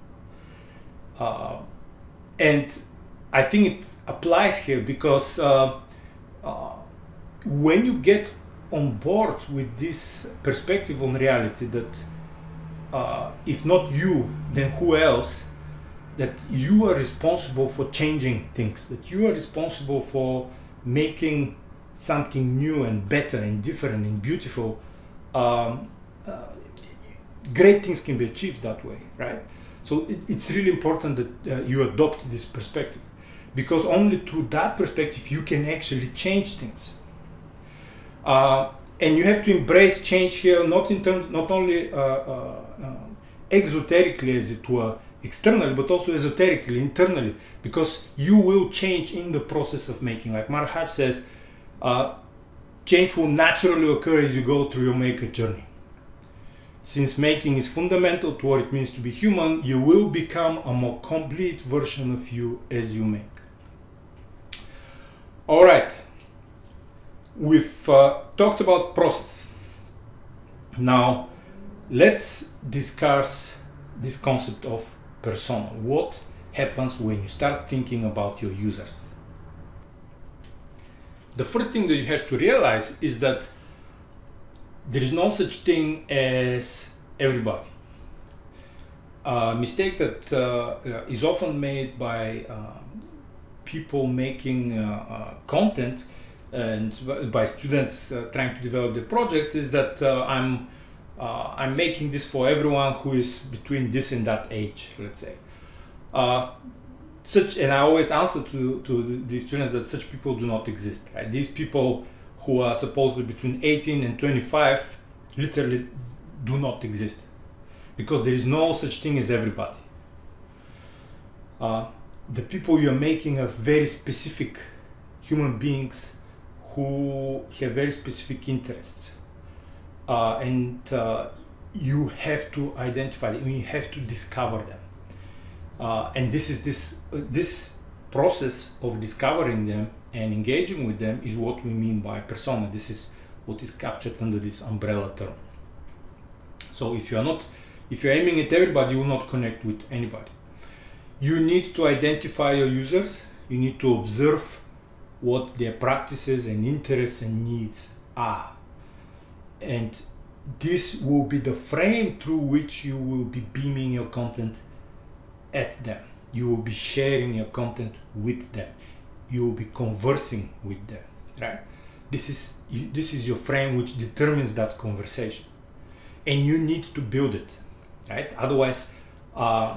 Uh, and I think it applies here, because uh, uh, when you get on board with this perspective on reality, that uh, if not you, then who else, that you are responsible for changing things, that you are responsible for making something new and better and different and beautiful, um, uh, great things can be achieved that way, right? So it, it's really important that uh, you adopt this perspective, because only through that perspective you can actually change things. Uh, and you have to embrace change here, not in terms, not only uh, uh, uh, exoterically, as it were, externally, but also esoterically, internally, because you will change in the process of making. Like Mark Hatch says, uh, change will naturally occur as you go through your maker journey. Since making is fundamental to what it means to be human, you will become a more complete version of you as you make. All right, we've uh, talked about process. Now, let's discuss this concept of persona. What happens when you start thinking about your users? The first thing that you have to realize is that there is no such thing as everybody. A mistake that uh, is often made by uh, people making uh, uh, content and by students uh, trying to develop their projects is that uh, I'm uh, I'm making this for everyone who is between this and that age, let's say. Uh, such, and I always answer to, to the students that such people do not exist. Right? These people who are supposedly between eighteen and twenty-five literally do not exist, because there is no such thing as everybody. Uh, the people you're making are very specific human beings who have very specific interests, uh, and uh, you have to identify them, you have to discover them. Uh, and this is this uh, this process of discovering them and engaging with them is what we mean by persona. This is what is captured under this umbrella term. So if you are not, if you're aiming at everybody, you will not connect with anybody. You need to identify your users. You need to observe what their practices and interests and needs are. And this will be the frame through which you will be beaming your content at them. You will be sharing your content with them. You will be conversing with them, right? This is, you, this is your frame which determines that conversation. And you need to build it, right? Otherwise, uh,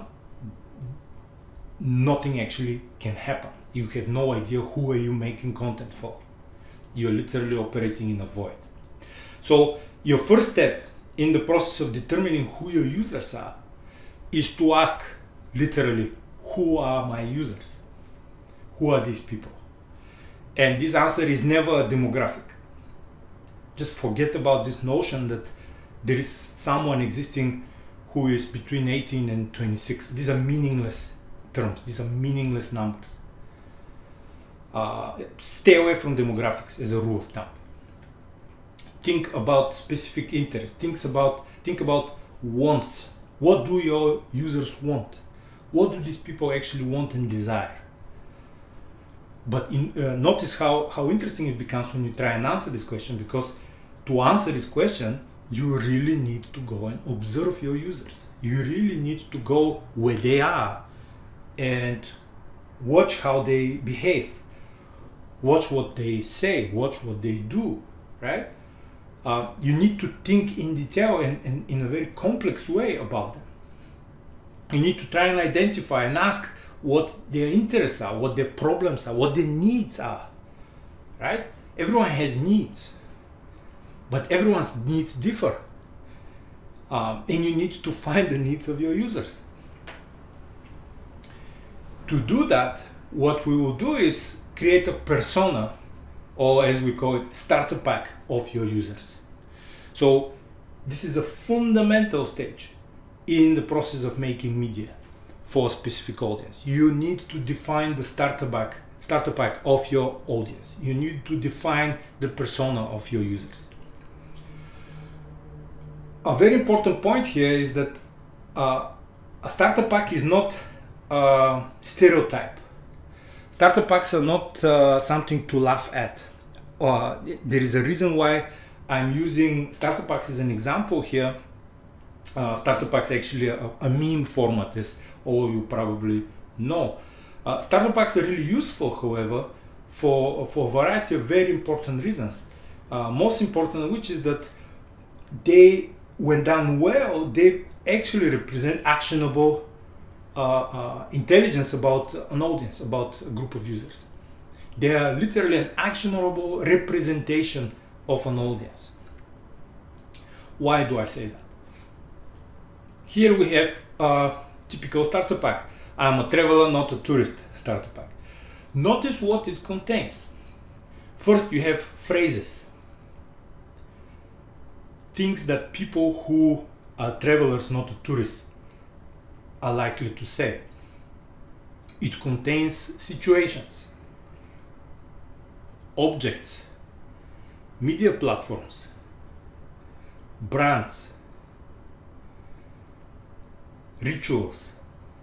nothing actually can happen. You have no idea who are you making content for. You're literally operating in a void. So your first step in the process of determining who your users are is to ask literally, who are my users? Who are these people? And this answer is never a demographic. Just forget about this notion that there is someone existing who is between eighteen and twenty-six. These are meaningless terms. These are meaningless numbers. Uh, stay away from demographics as a rule of thumb. Think about specific interests. Think about, think about wants. What do your users want? What do these people actually want and desire? But in, uh, notice how, how interesting it becomes when you try and answer this question, because to answer this question, you really need to go and observe your users. You really need to go where they are and watch how they behave. Watch what they say, watch what they do, right? Uh, you need to think in detail and, and in a very complex way about them. You need to try and identify and ask what their interests are, what their problems are, what their needs are, right? Everyone has needs, but everyone's needs differ. Um, and you need to find the needs of your users. To do that, what we will do is create a persona, or as we call it, starter pack of your users. So this is a fundamental stage in the process of making media for a specific audience. You need to define the starter pack, starter pack of your audience. You need to define the persona of your users. A very important point here is that uh, a starter pack is not a stereotype. Starter packs are not uh, something to laugh at. Uh, there is a reason why I'm using starter packs as an example here. Uh, starter packs actually a, a meme format, as all you probably know. Uh, starter packs are really useful, however, for, for a variety of very important reasons. Uh, most important of which is that they, when done well, they actually represent actionable uh, uh, intelligence about an audience, about a group of users. They are literally an actionable representation of an audience. Why do I say that? Here we have a typical starter pack. I'm a traveler, not a tourist starter pack. Notice what it contains. First, you have phrases. Things that people who uh, travelers, not tourists, are likely to say. It contains situations, objects, media platforms, brands, rituals,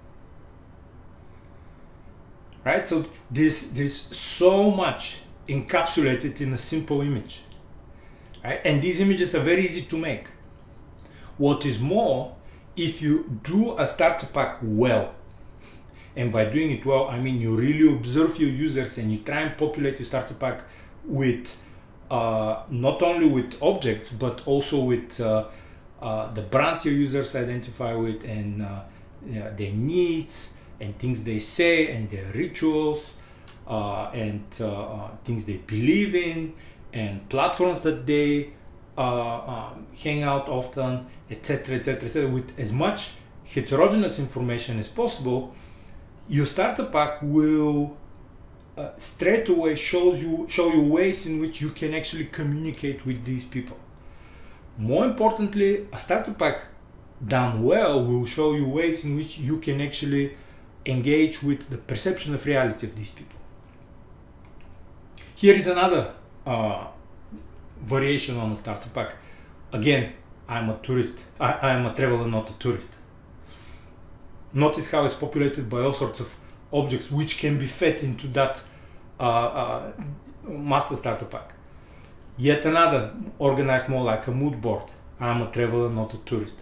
right? So this there's so much encapsulated in a simple image, right? And these images are very easy to make. What is more, if you do a starter pack well, and by doing it well, I mean you really observe your users and you try and populate your starter pack with uh, not only with objects, but also with uh, uh, the brands your users identify with, and uh, yeah, their needs and things they say, and their rituals, uh, and uh, uh, things they believe in, and platforms that they uh, uh, hang out often, etc, etc, et cetera. With as much heterogeneous information as possible, your starter pack will uh, straight away shows you show you ways in which you can actually communicate with these people. More importantly, a starter pack done well will show you ways in which you can actually engage with the perception of reality of these people. Here is another uh, variation on a starter pack. Again, I'm a tourist. I, I am a traveler, not a tourist. Notice how it's populated by all sorts of objects which can be fed into that uh, uh, master starter pack. Yet another organized more like a mood board. I'm a traveler, not a tourist.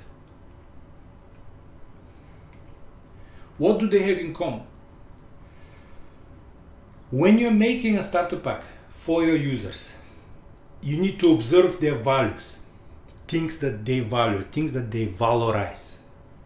What do they have in common? When you're making a starter pack for your users, you need to observe their values, things that they value, things that they valorize.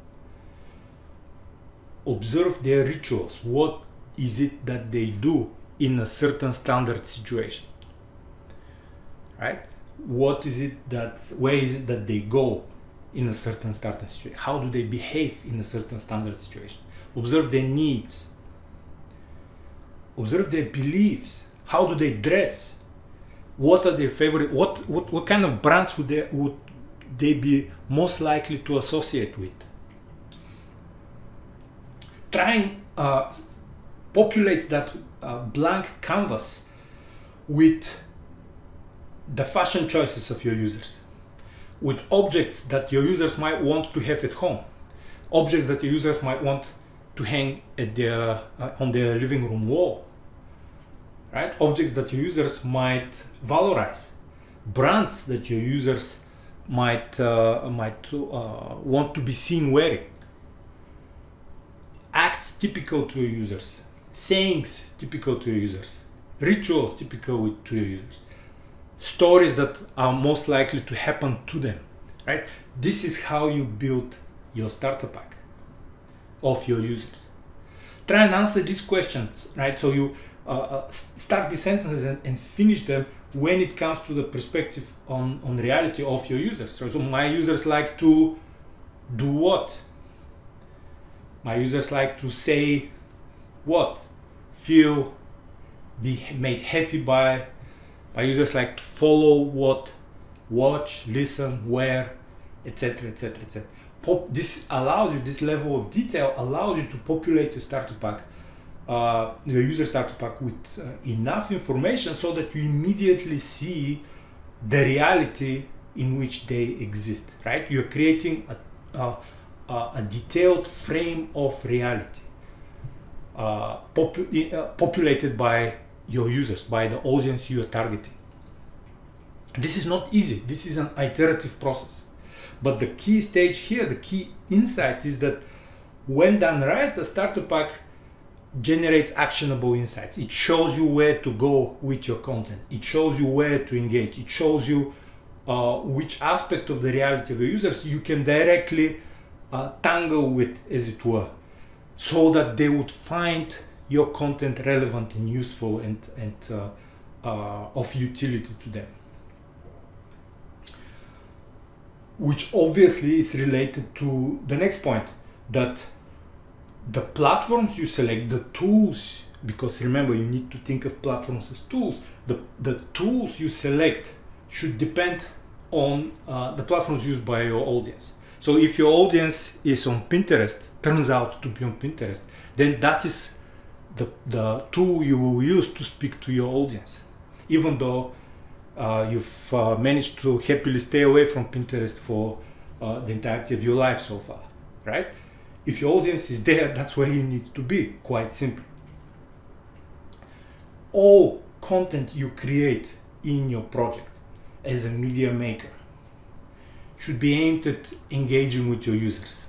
Observe their rituals. What is it that they do in a certain standard situation? Right? What is it that, where is it that they go in a certain standard situation? How do they behave in a certain standard situation? Observe their needs. Observe their beliefs. How do they dress? What are their favorite, what, what, what kind of brands would they, would they be most likely to associate with? Try and uh, populate that uh, blank canvas with the fashion choices of your users, with objects that your users might want to have at home, objects that your users might want to hang at their, uh, on their living room wall, right? Objects that your users might valorize, brands that your users might, uh, might uh, want to be seen wearing, acts typical to your users, sayings typical to your users, rituals typical with, to your users, stories that are most likely to happen to them, right? This is how you build your starter pack of your users. Try and answer these questions, right? So you uh, uh, start the sentences and, and finish them when it comes to the perspective on, on reality of your users. So, so my users like to do what? My users like to say what? Feel, be made happy by. My users like to follow what? Watch, listen, wear, et cetera, et cetera, et cetera. Pop, this allows you, this level of detail allows you to populate your starter pack, uh, your user starter pack with uh, enough information so that you immediately see the reality in which they exist, right? You're creating a, a, a detailed frame of reality uh, popu uh, populated by your users, by the audience you are targeting. This is not easy. This is an iterative process. But the key stage here, the key insight is that when done right, the starter pack generates actionable insights. It shows you where to go with your content. It shows you where to engage. It shows you uh, which aspect of the reality of your users you can directly uh, tangle with, as it were, so that they would find your content relevant and useful and, and uh, uh, of utility to them. Which obviously is related to the next point, that the platforms you select, the tools, because remember, you need to think of platforms as tools, the, the tools you select should depend on uh, the platforms used by your audience. So if your audience is on Pinterest, turns out to be on Pinterest, then that is the, the tool you will use to speak to your audience. Even though uh, you've uh, managed to happily stay away from Pinterest for uh, the entirety of your life so far, right? If your audience is there, that's where you need to be, quite simply. All content you create in your project as a media maker should be aimed at engaging with your users.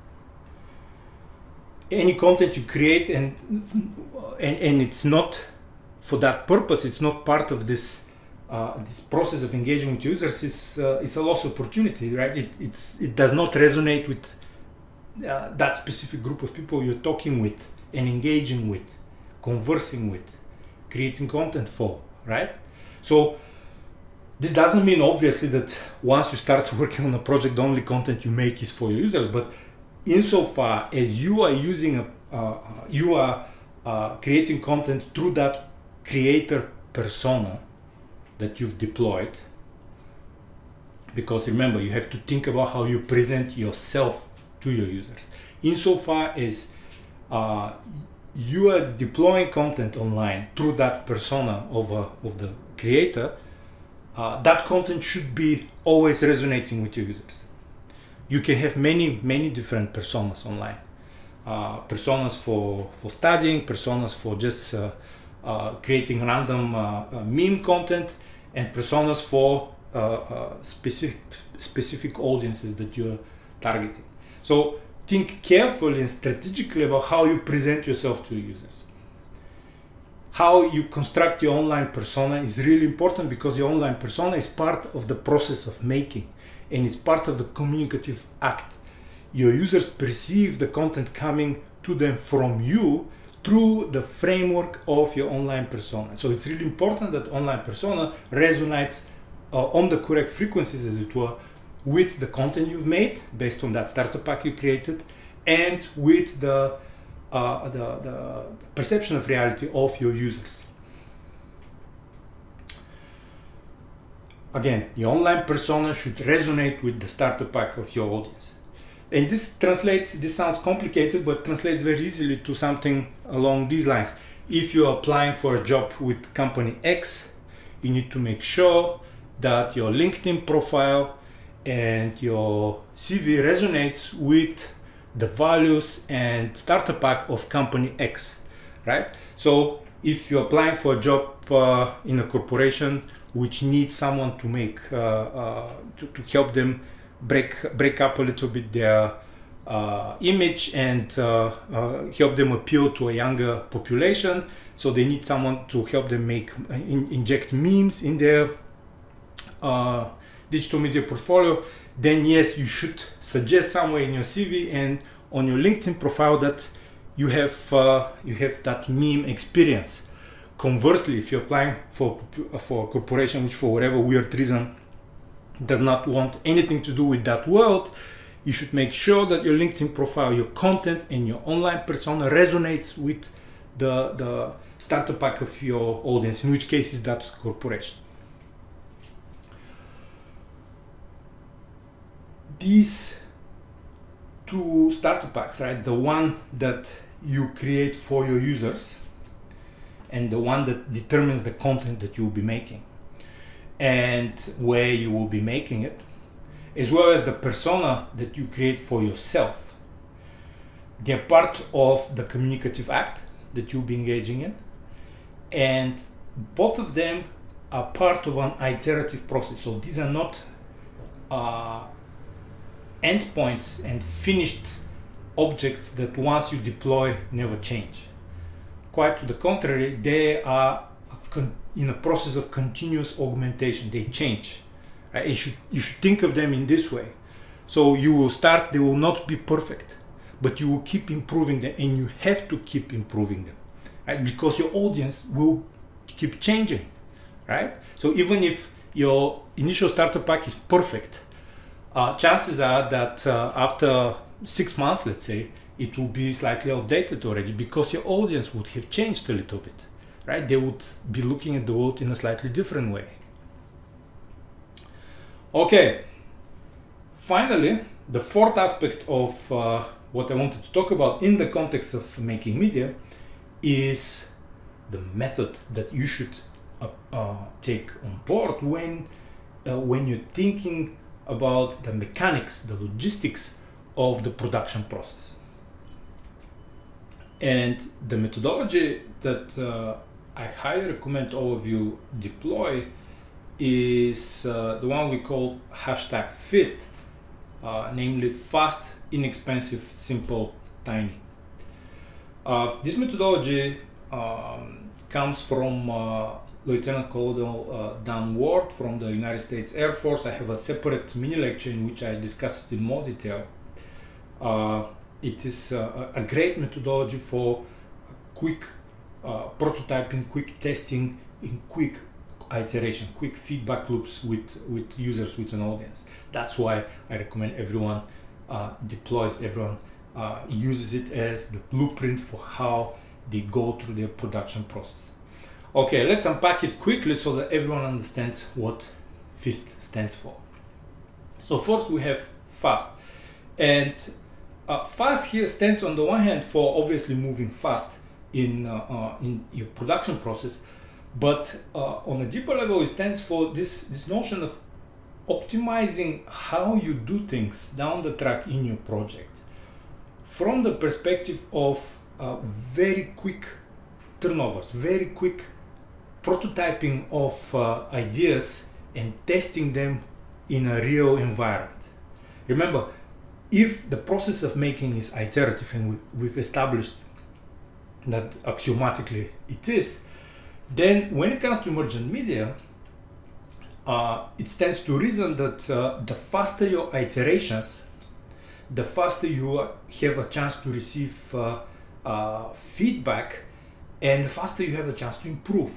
Any content you create and, and, and it's not for that purpose, it's not part of this uh, this process of engaging with users, is uh, is a lost opportunity, right? It, it's, it does not resonate with uh, that specific group of people you're talking with and engaging with, conversing with, creating content for, right? So this doesn't mean obviously that once you start working on a project, the only content you make is for your users, but insofar as you are using a, uh, you are uh, creating content through that creator persona that you've deployed, because remember, you have to think about how you present yourself to your users. Insofar as uh, you are deploying content online through that persona of, a, of the creator, uh, that content should be always resonating with your users. You can have many, many different personas online. Uh, personas for, for studying, personas for just uh, uh, creating random uh, uh, meme content, and personas for uh, uh, specific, specific audiences that you're targeting. So think carefully and strategically about how you present yourself to users. How you construct your online persona is really important, because your online persona is part of the process of making, and it's part of the communicative act. Your users perceive the content coming to them from you through the framework of your online persona. So it's really important that online persona resonates uh, on the correct frequencies, as it were, with the content you've made based on that starter pack you created, and with the, uh, the, the perception of reality of your users. Again, your online persona should resonate with the starter pack of your audience. And this translates, this sounds complicated, but translates very easily to something along these lines. If you're applying for a job with company X, you need to make sure that your LinkedIn profile and your C V resonates with the values and starter pack of company X, right? So if you're applying for a job uh, in a corporation which needs someone to make, uh, uh, to, to help them break break up a little bit their uh, image and uh, uh, help them appeal to a younger population, so they need someone to help them make in, inject memes in their uh, digital media portfolio, then yes, you should suggest somewhere in your C V and on your LinkedIn profile that you have uh, you have that meme experience. Conversely, if you're applying for for a corporation which for whatever weird reason does not want anything to do with that world, you should make sure that your LinkedIn profile, your content, and your online persona resonates with the, the starter pack of your audience, in which case is that corporation. These two starter packs, right, the one that you create for your users and the one that determines the content that you'll be making and where you will be making it, as well as the persona that you create for yourself. They're part of the communicative act that you'll be engaging in, and both of them are part of an iterative process. So these are not uh, endpoints and finished objects that once you deploy never change. Quite to the contrary, they are in a process of continuous augmentation. They change. Right? You should, you should think of them in this way. So you will start, they will not be perfect, but you will keep improving them, and you have to keep improving them, right? Because your audience will keep changing, right? So even if your initial starter pack is perfect, uh, chances are that uh, after six months, let's say, it will be slightly outdated already, because your audience would have changed a little bit, right? They would be looking at the world in a slightly different way. Okay, finally, the fourth aspect of uh, what I wanted to talk about in the context of making media is the method that you should uh, uh, take on board when uh, when you're thinking about the mechanics, the logistics of the production process. And the methodology that uh, I highly recommend all of you deploy is uh, the one we call hashtag FIST, uh, namely fast, inexpensive, simple, tiny. Uh, this methodology um, comes from uh, Lieutenant Colonel uh, Dan Ward from the United States Air Force. I have a separate mini lecture in which I discuss it in more detail. Uh, it is uh, a great methodology for quick uh, prototyping, quick testing, in quick iteration, quick feedback loops with, with users, with an audience. That's why I recommend everyone uh, deploys, everyone uh, uses it as the blueprint for how they go through their production process. Okay, let's unpack it quickly so that everyone understands what FIST stands for. So first we have fast, and uh, fast here stands on the one hand for obviously moving fast in uh, uh, in your production process, but uh, on a deeper level it stands for this this notion of optimizing how you do things down the track in your project from the perspective of uh, very quick turnovers, very quick prototyping of uh, ideas and testing them in a real environment. Remember, if the process of making is iterative, and we, we've established that axiomatically it is, then when it comes to emergent media, uh, it stands to reason that uh, the faster your iterations, the faster you have a chance to receive uh, uh, feedback, and the faster you have a chance to improve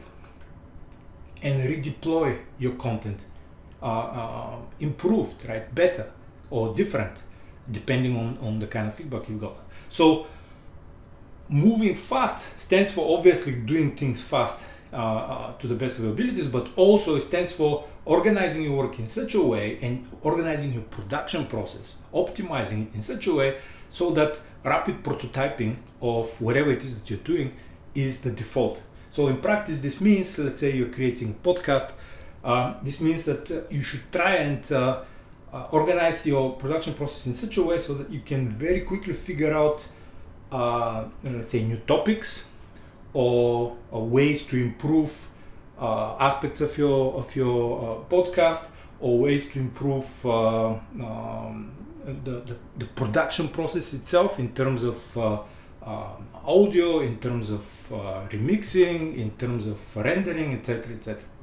and redeploy your content, uh, uh, improved, right, better or different, depending on, on the kind of feedback you got. So moving fast stands for obviously doing things fast uh, uh, to the best of your abilities, but also it stands for organizing your work in such a way and organizing your production process, optimizing it in such a way so that rapid prototyping of whatever it is that you're doing is the default. So in practice, this means, let's say you're creating a podcast, uh, this means that uh, you should try and uh, uh, organize your production process in such a way so that you can very quickly figure out, uh, let's say, new topics or, or ways to improve uh, aspects of your of your uh, podcast, or ways to improve uh, um, the, the the production process itself in terms of uh, Uh, audio, in terms of uh, remixing, in terms of rendering, et cetera, et cetera.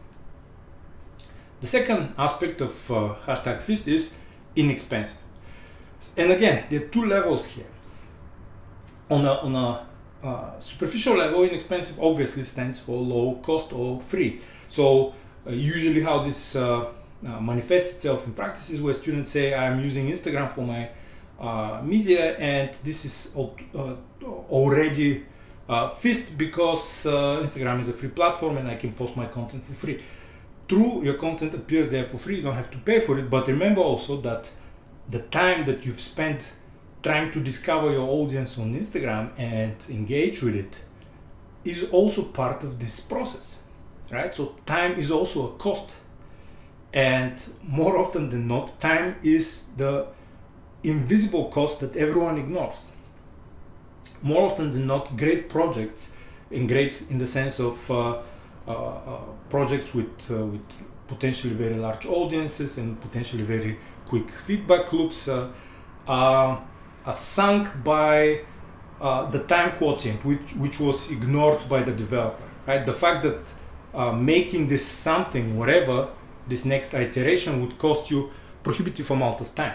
The second aspect of uh, hashtag FIST is inexpensive. And again, there are two levels here. On a, on a uh, superficial level, inexpensive obviously stands for low cost or free. So uh, usually how this uh, uh, manifests itself in practice is where students say, I'm using Instagram for my Uh, media, and this is uh, already uh, FIST because uh, Instagram is a free platform and I can post my content for free. True, your content appears there for free, you don't have to pay for it, but remember also that the time that you've spent trying to discover your audience on Instagram and engage with it is also part of this process, right? So time is also a cost, and more often than not, time is the invisible cost that everyone ignores. More often than not, great projects, and great in the sense of uh, uh, uh, projects with uh, with potentially very large audiences and potentially very quick feedback loops, uh, are, are sunk by uh, the time quotient, which which was ignored by the developer. Right, the fact that uh, making this something, whatever this next iteration, would cost you prohibitive amount of time.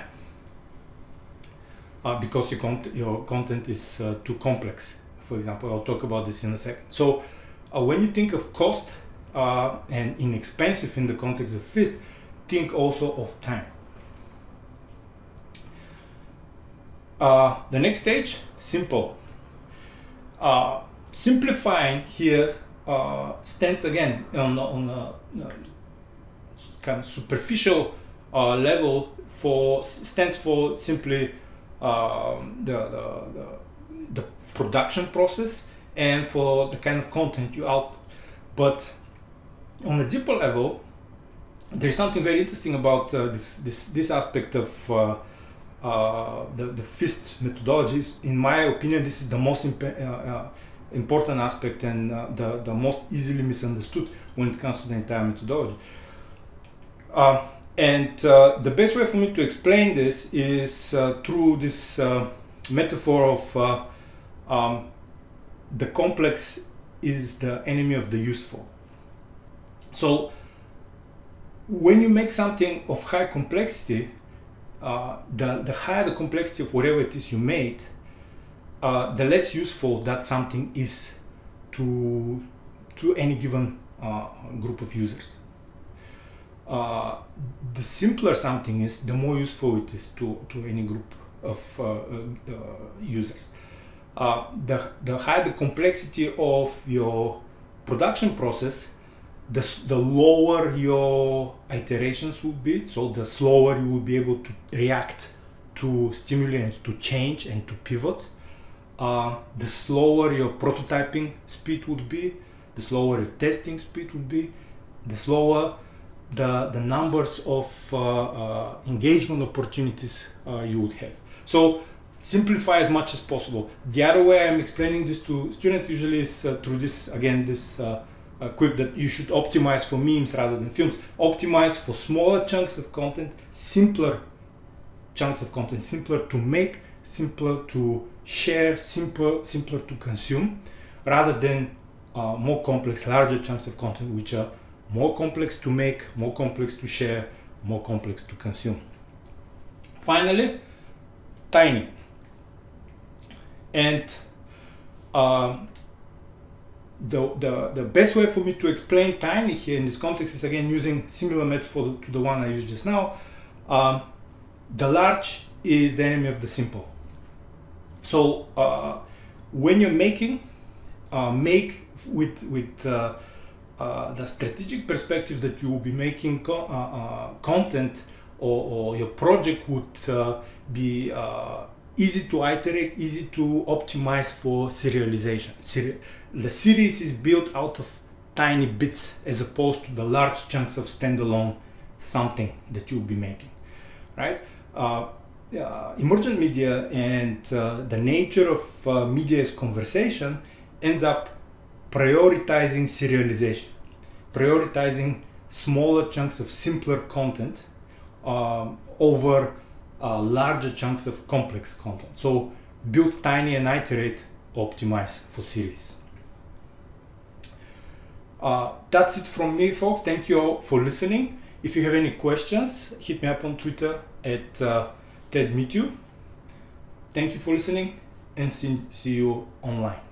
Uh, because your, con your content is uh, too complex, for example. I'll talk about this in a second. So uh, when you think of cost uh, and inexpensive in the context of FIST, think also of time. Uh, the next stage, simple. Uh, simplifying here uh, stands again on, on a, a kind of superficial uh, level for stands for simply um, the, the, the, the production process and for the kind of content you output. But on a deeper level, there's something very interesting about uh, this, this, this aspect of uh, uh, the, the FIST methodologies. In my opinion, this is the most imp uh, uh, important aspect and uh, the, the most easily misunderstood when it comes to the entire methodology. Uh, and uh, the best way for me to explain this is uh, through this uh, metaphor of uh, um, the complex is the enemy of the useful. So when you make something of high complexity, uh, the, the higher the complexity of whatever it is you made, uh, the less useful that something is to, to any given uh, group of users. Uh, the simpler something is, the more useful it is to, to any group of uh, uh, users. Uh, the, the higher the complexity of your production process, the, the lower your iterations will be, so the slower you will be able to react to stimuli and to change and to pivot. Uh, the slower your prototyping speed would be, the slower your testing speed would be, the slower the, the numbers of uh, uh, engagement opportunities uh, you would have. So simplify as much as possible. The other way I'm explaining this to students usually is uh, through this, again, this uh, uh, quip that you should optimize for memes rather than films. Optimize for smaller chunks of content, simpler chunks of content, simpler to make, simpler to share, simpler, simpler to consume, rather than uh, more complex, larger chunks of content which are more complex to make, more complex to share, more complex to consume. Finally, tiny. And uh, the, the, the best way for me to explain tiny here in this context is again using similar metaphor to the one I used just now. Um, the large is the enemy of the simple. So uh, when you're making, uh, make with, with uh, uh, the strategic perspective that you will be making co uh, uh, content, or, or your project would uh, be uh, easy to iterate, easy to optimize for serialization. Seri the series is built out of tiny bits as opposed to the large chunks of standalone something that you'll be making, right? Uh, uh, emergent media and uh, the nature of uh, media as conversation ends up prioritizing serialization, prioritizing smaller chunks of simpler content um, over uh, larger chunks of complex content. So build tiny and iterate, optimize for series. Uh, that's it from me, folks. Thank you all for listening. If you have any questions, hit me up on Twitter at uh, Ted Meet You. Thank you for listening, and see, see you online.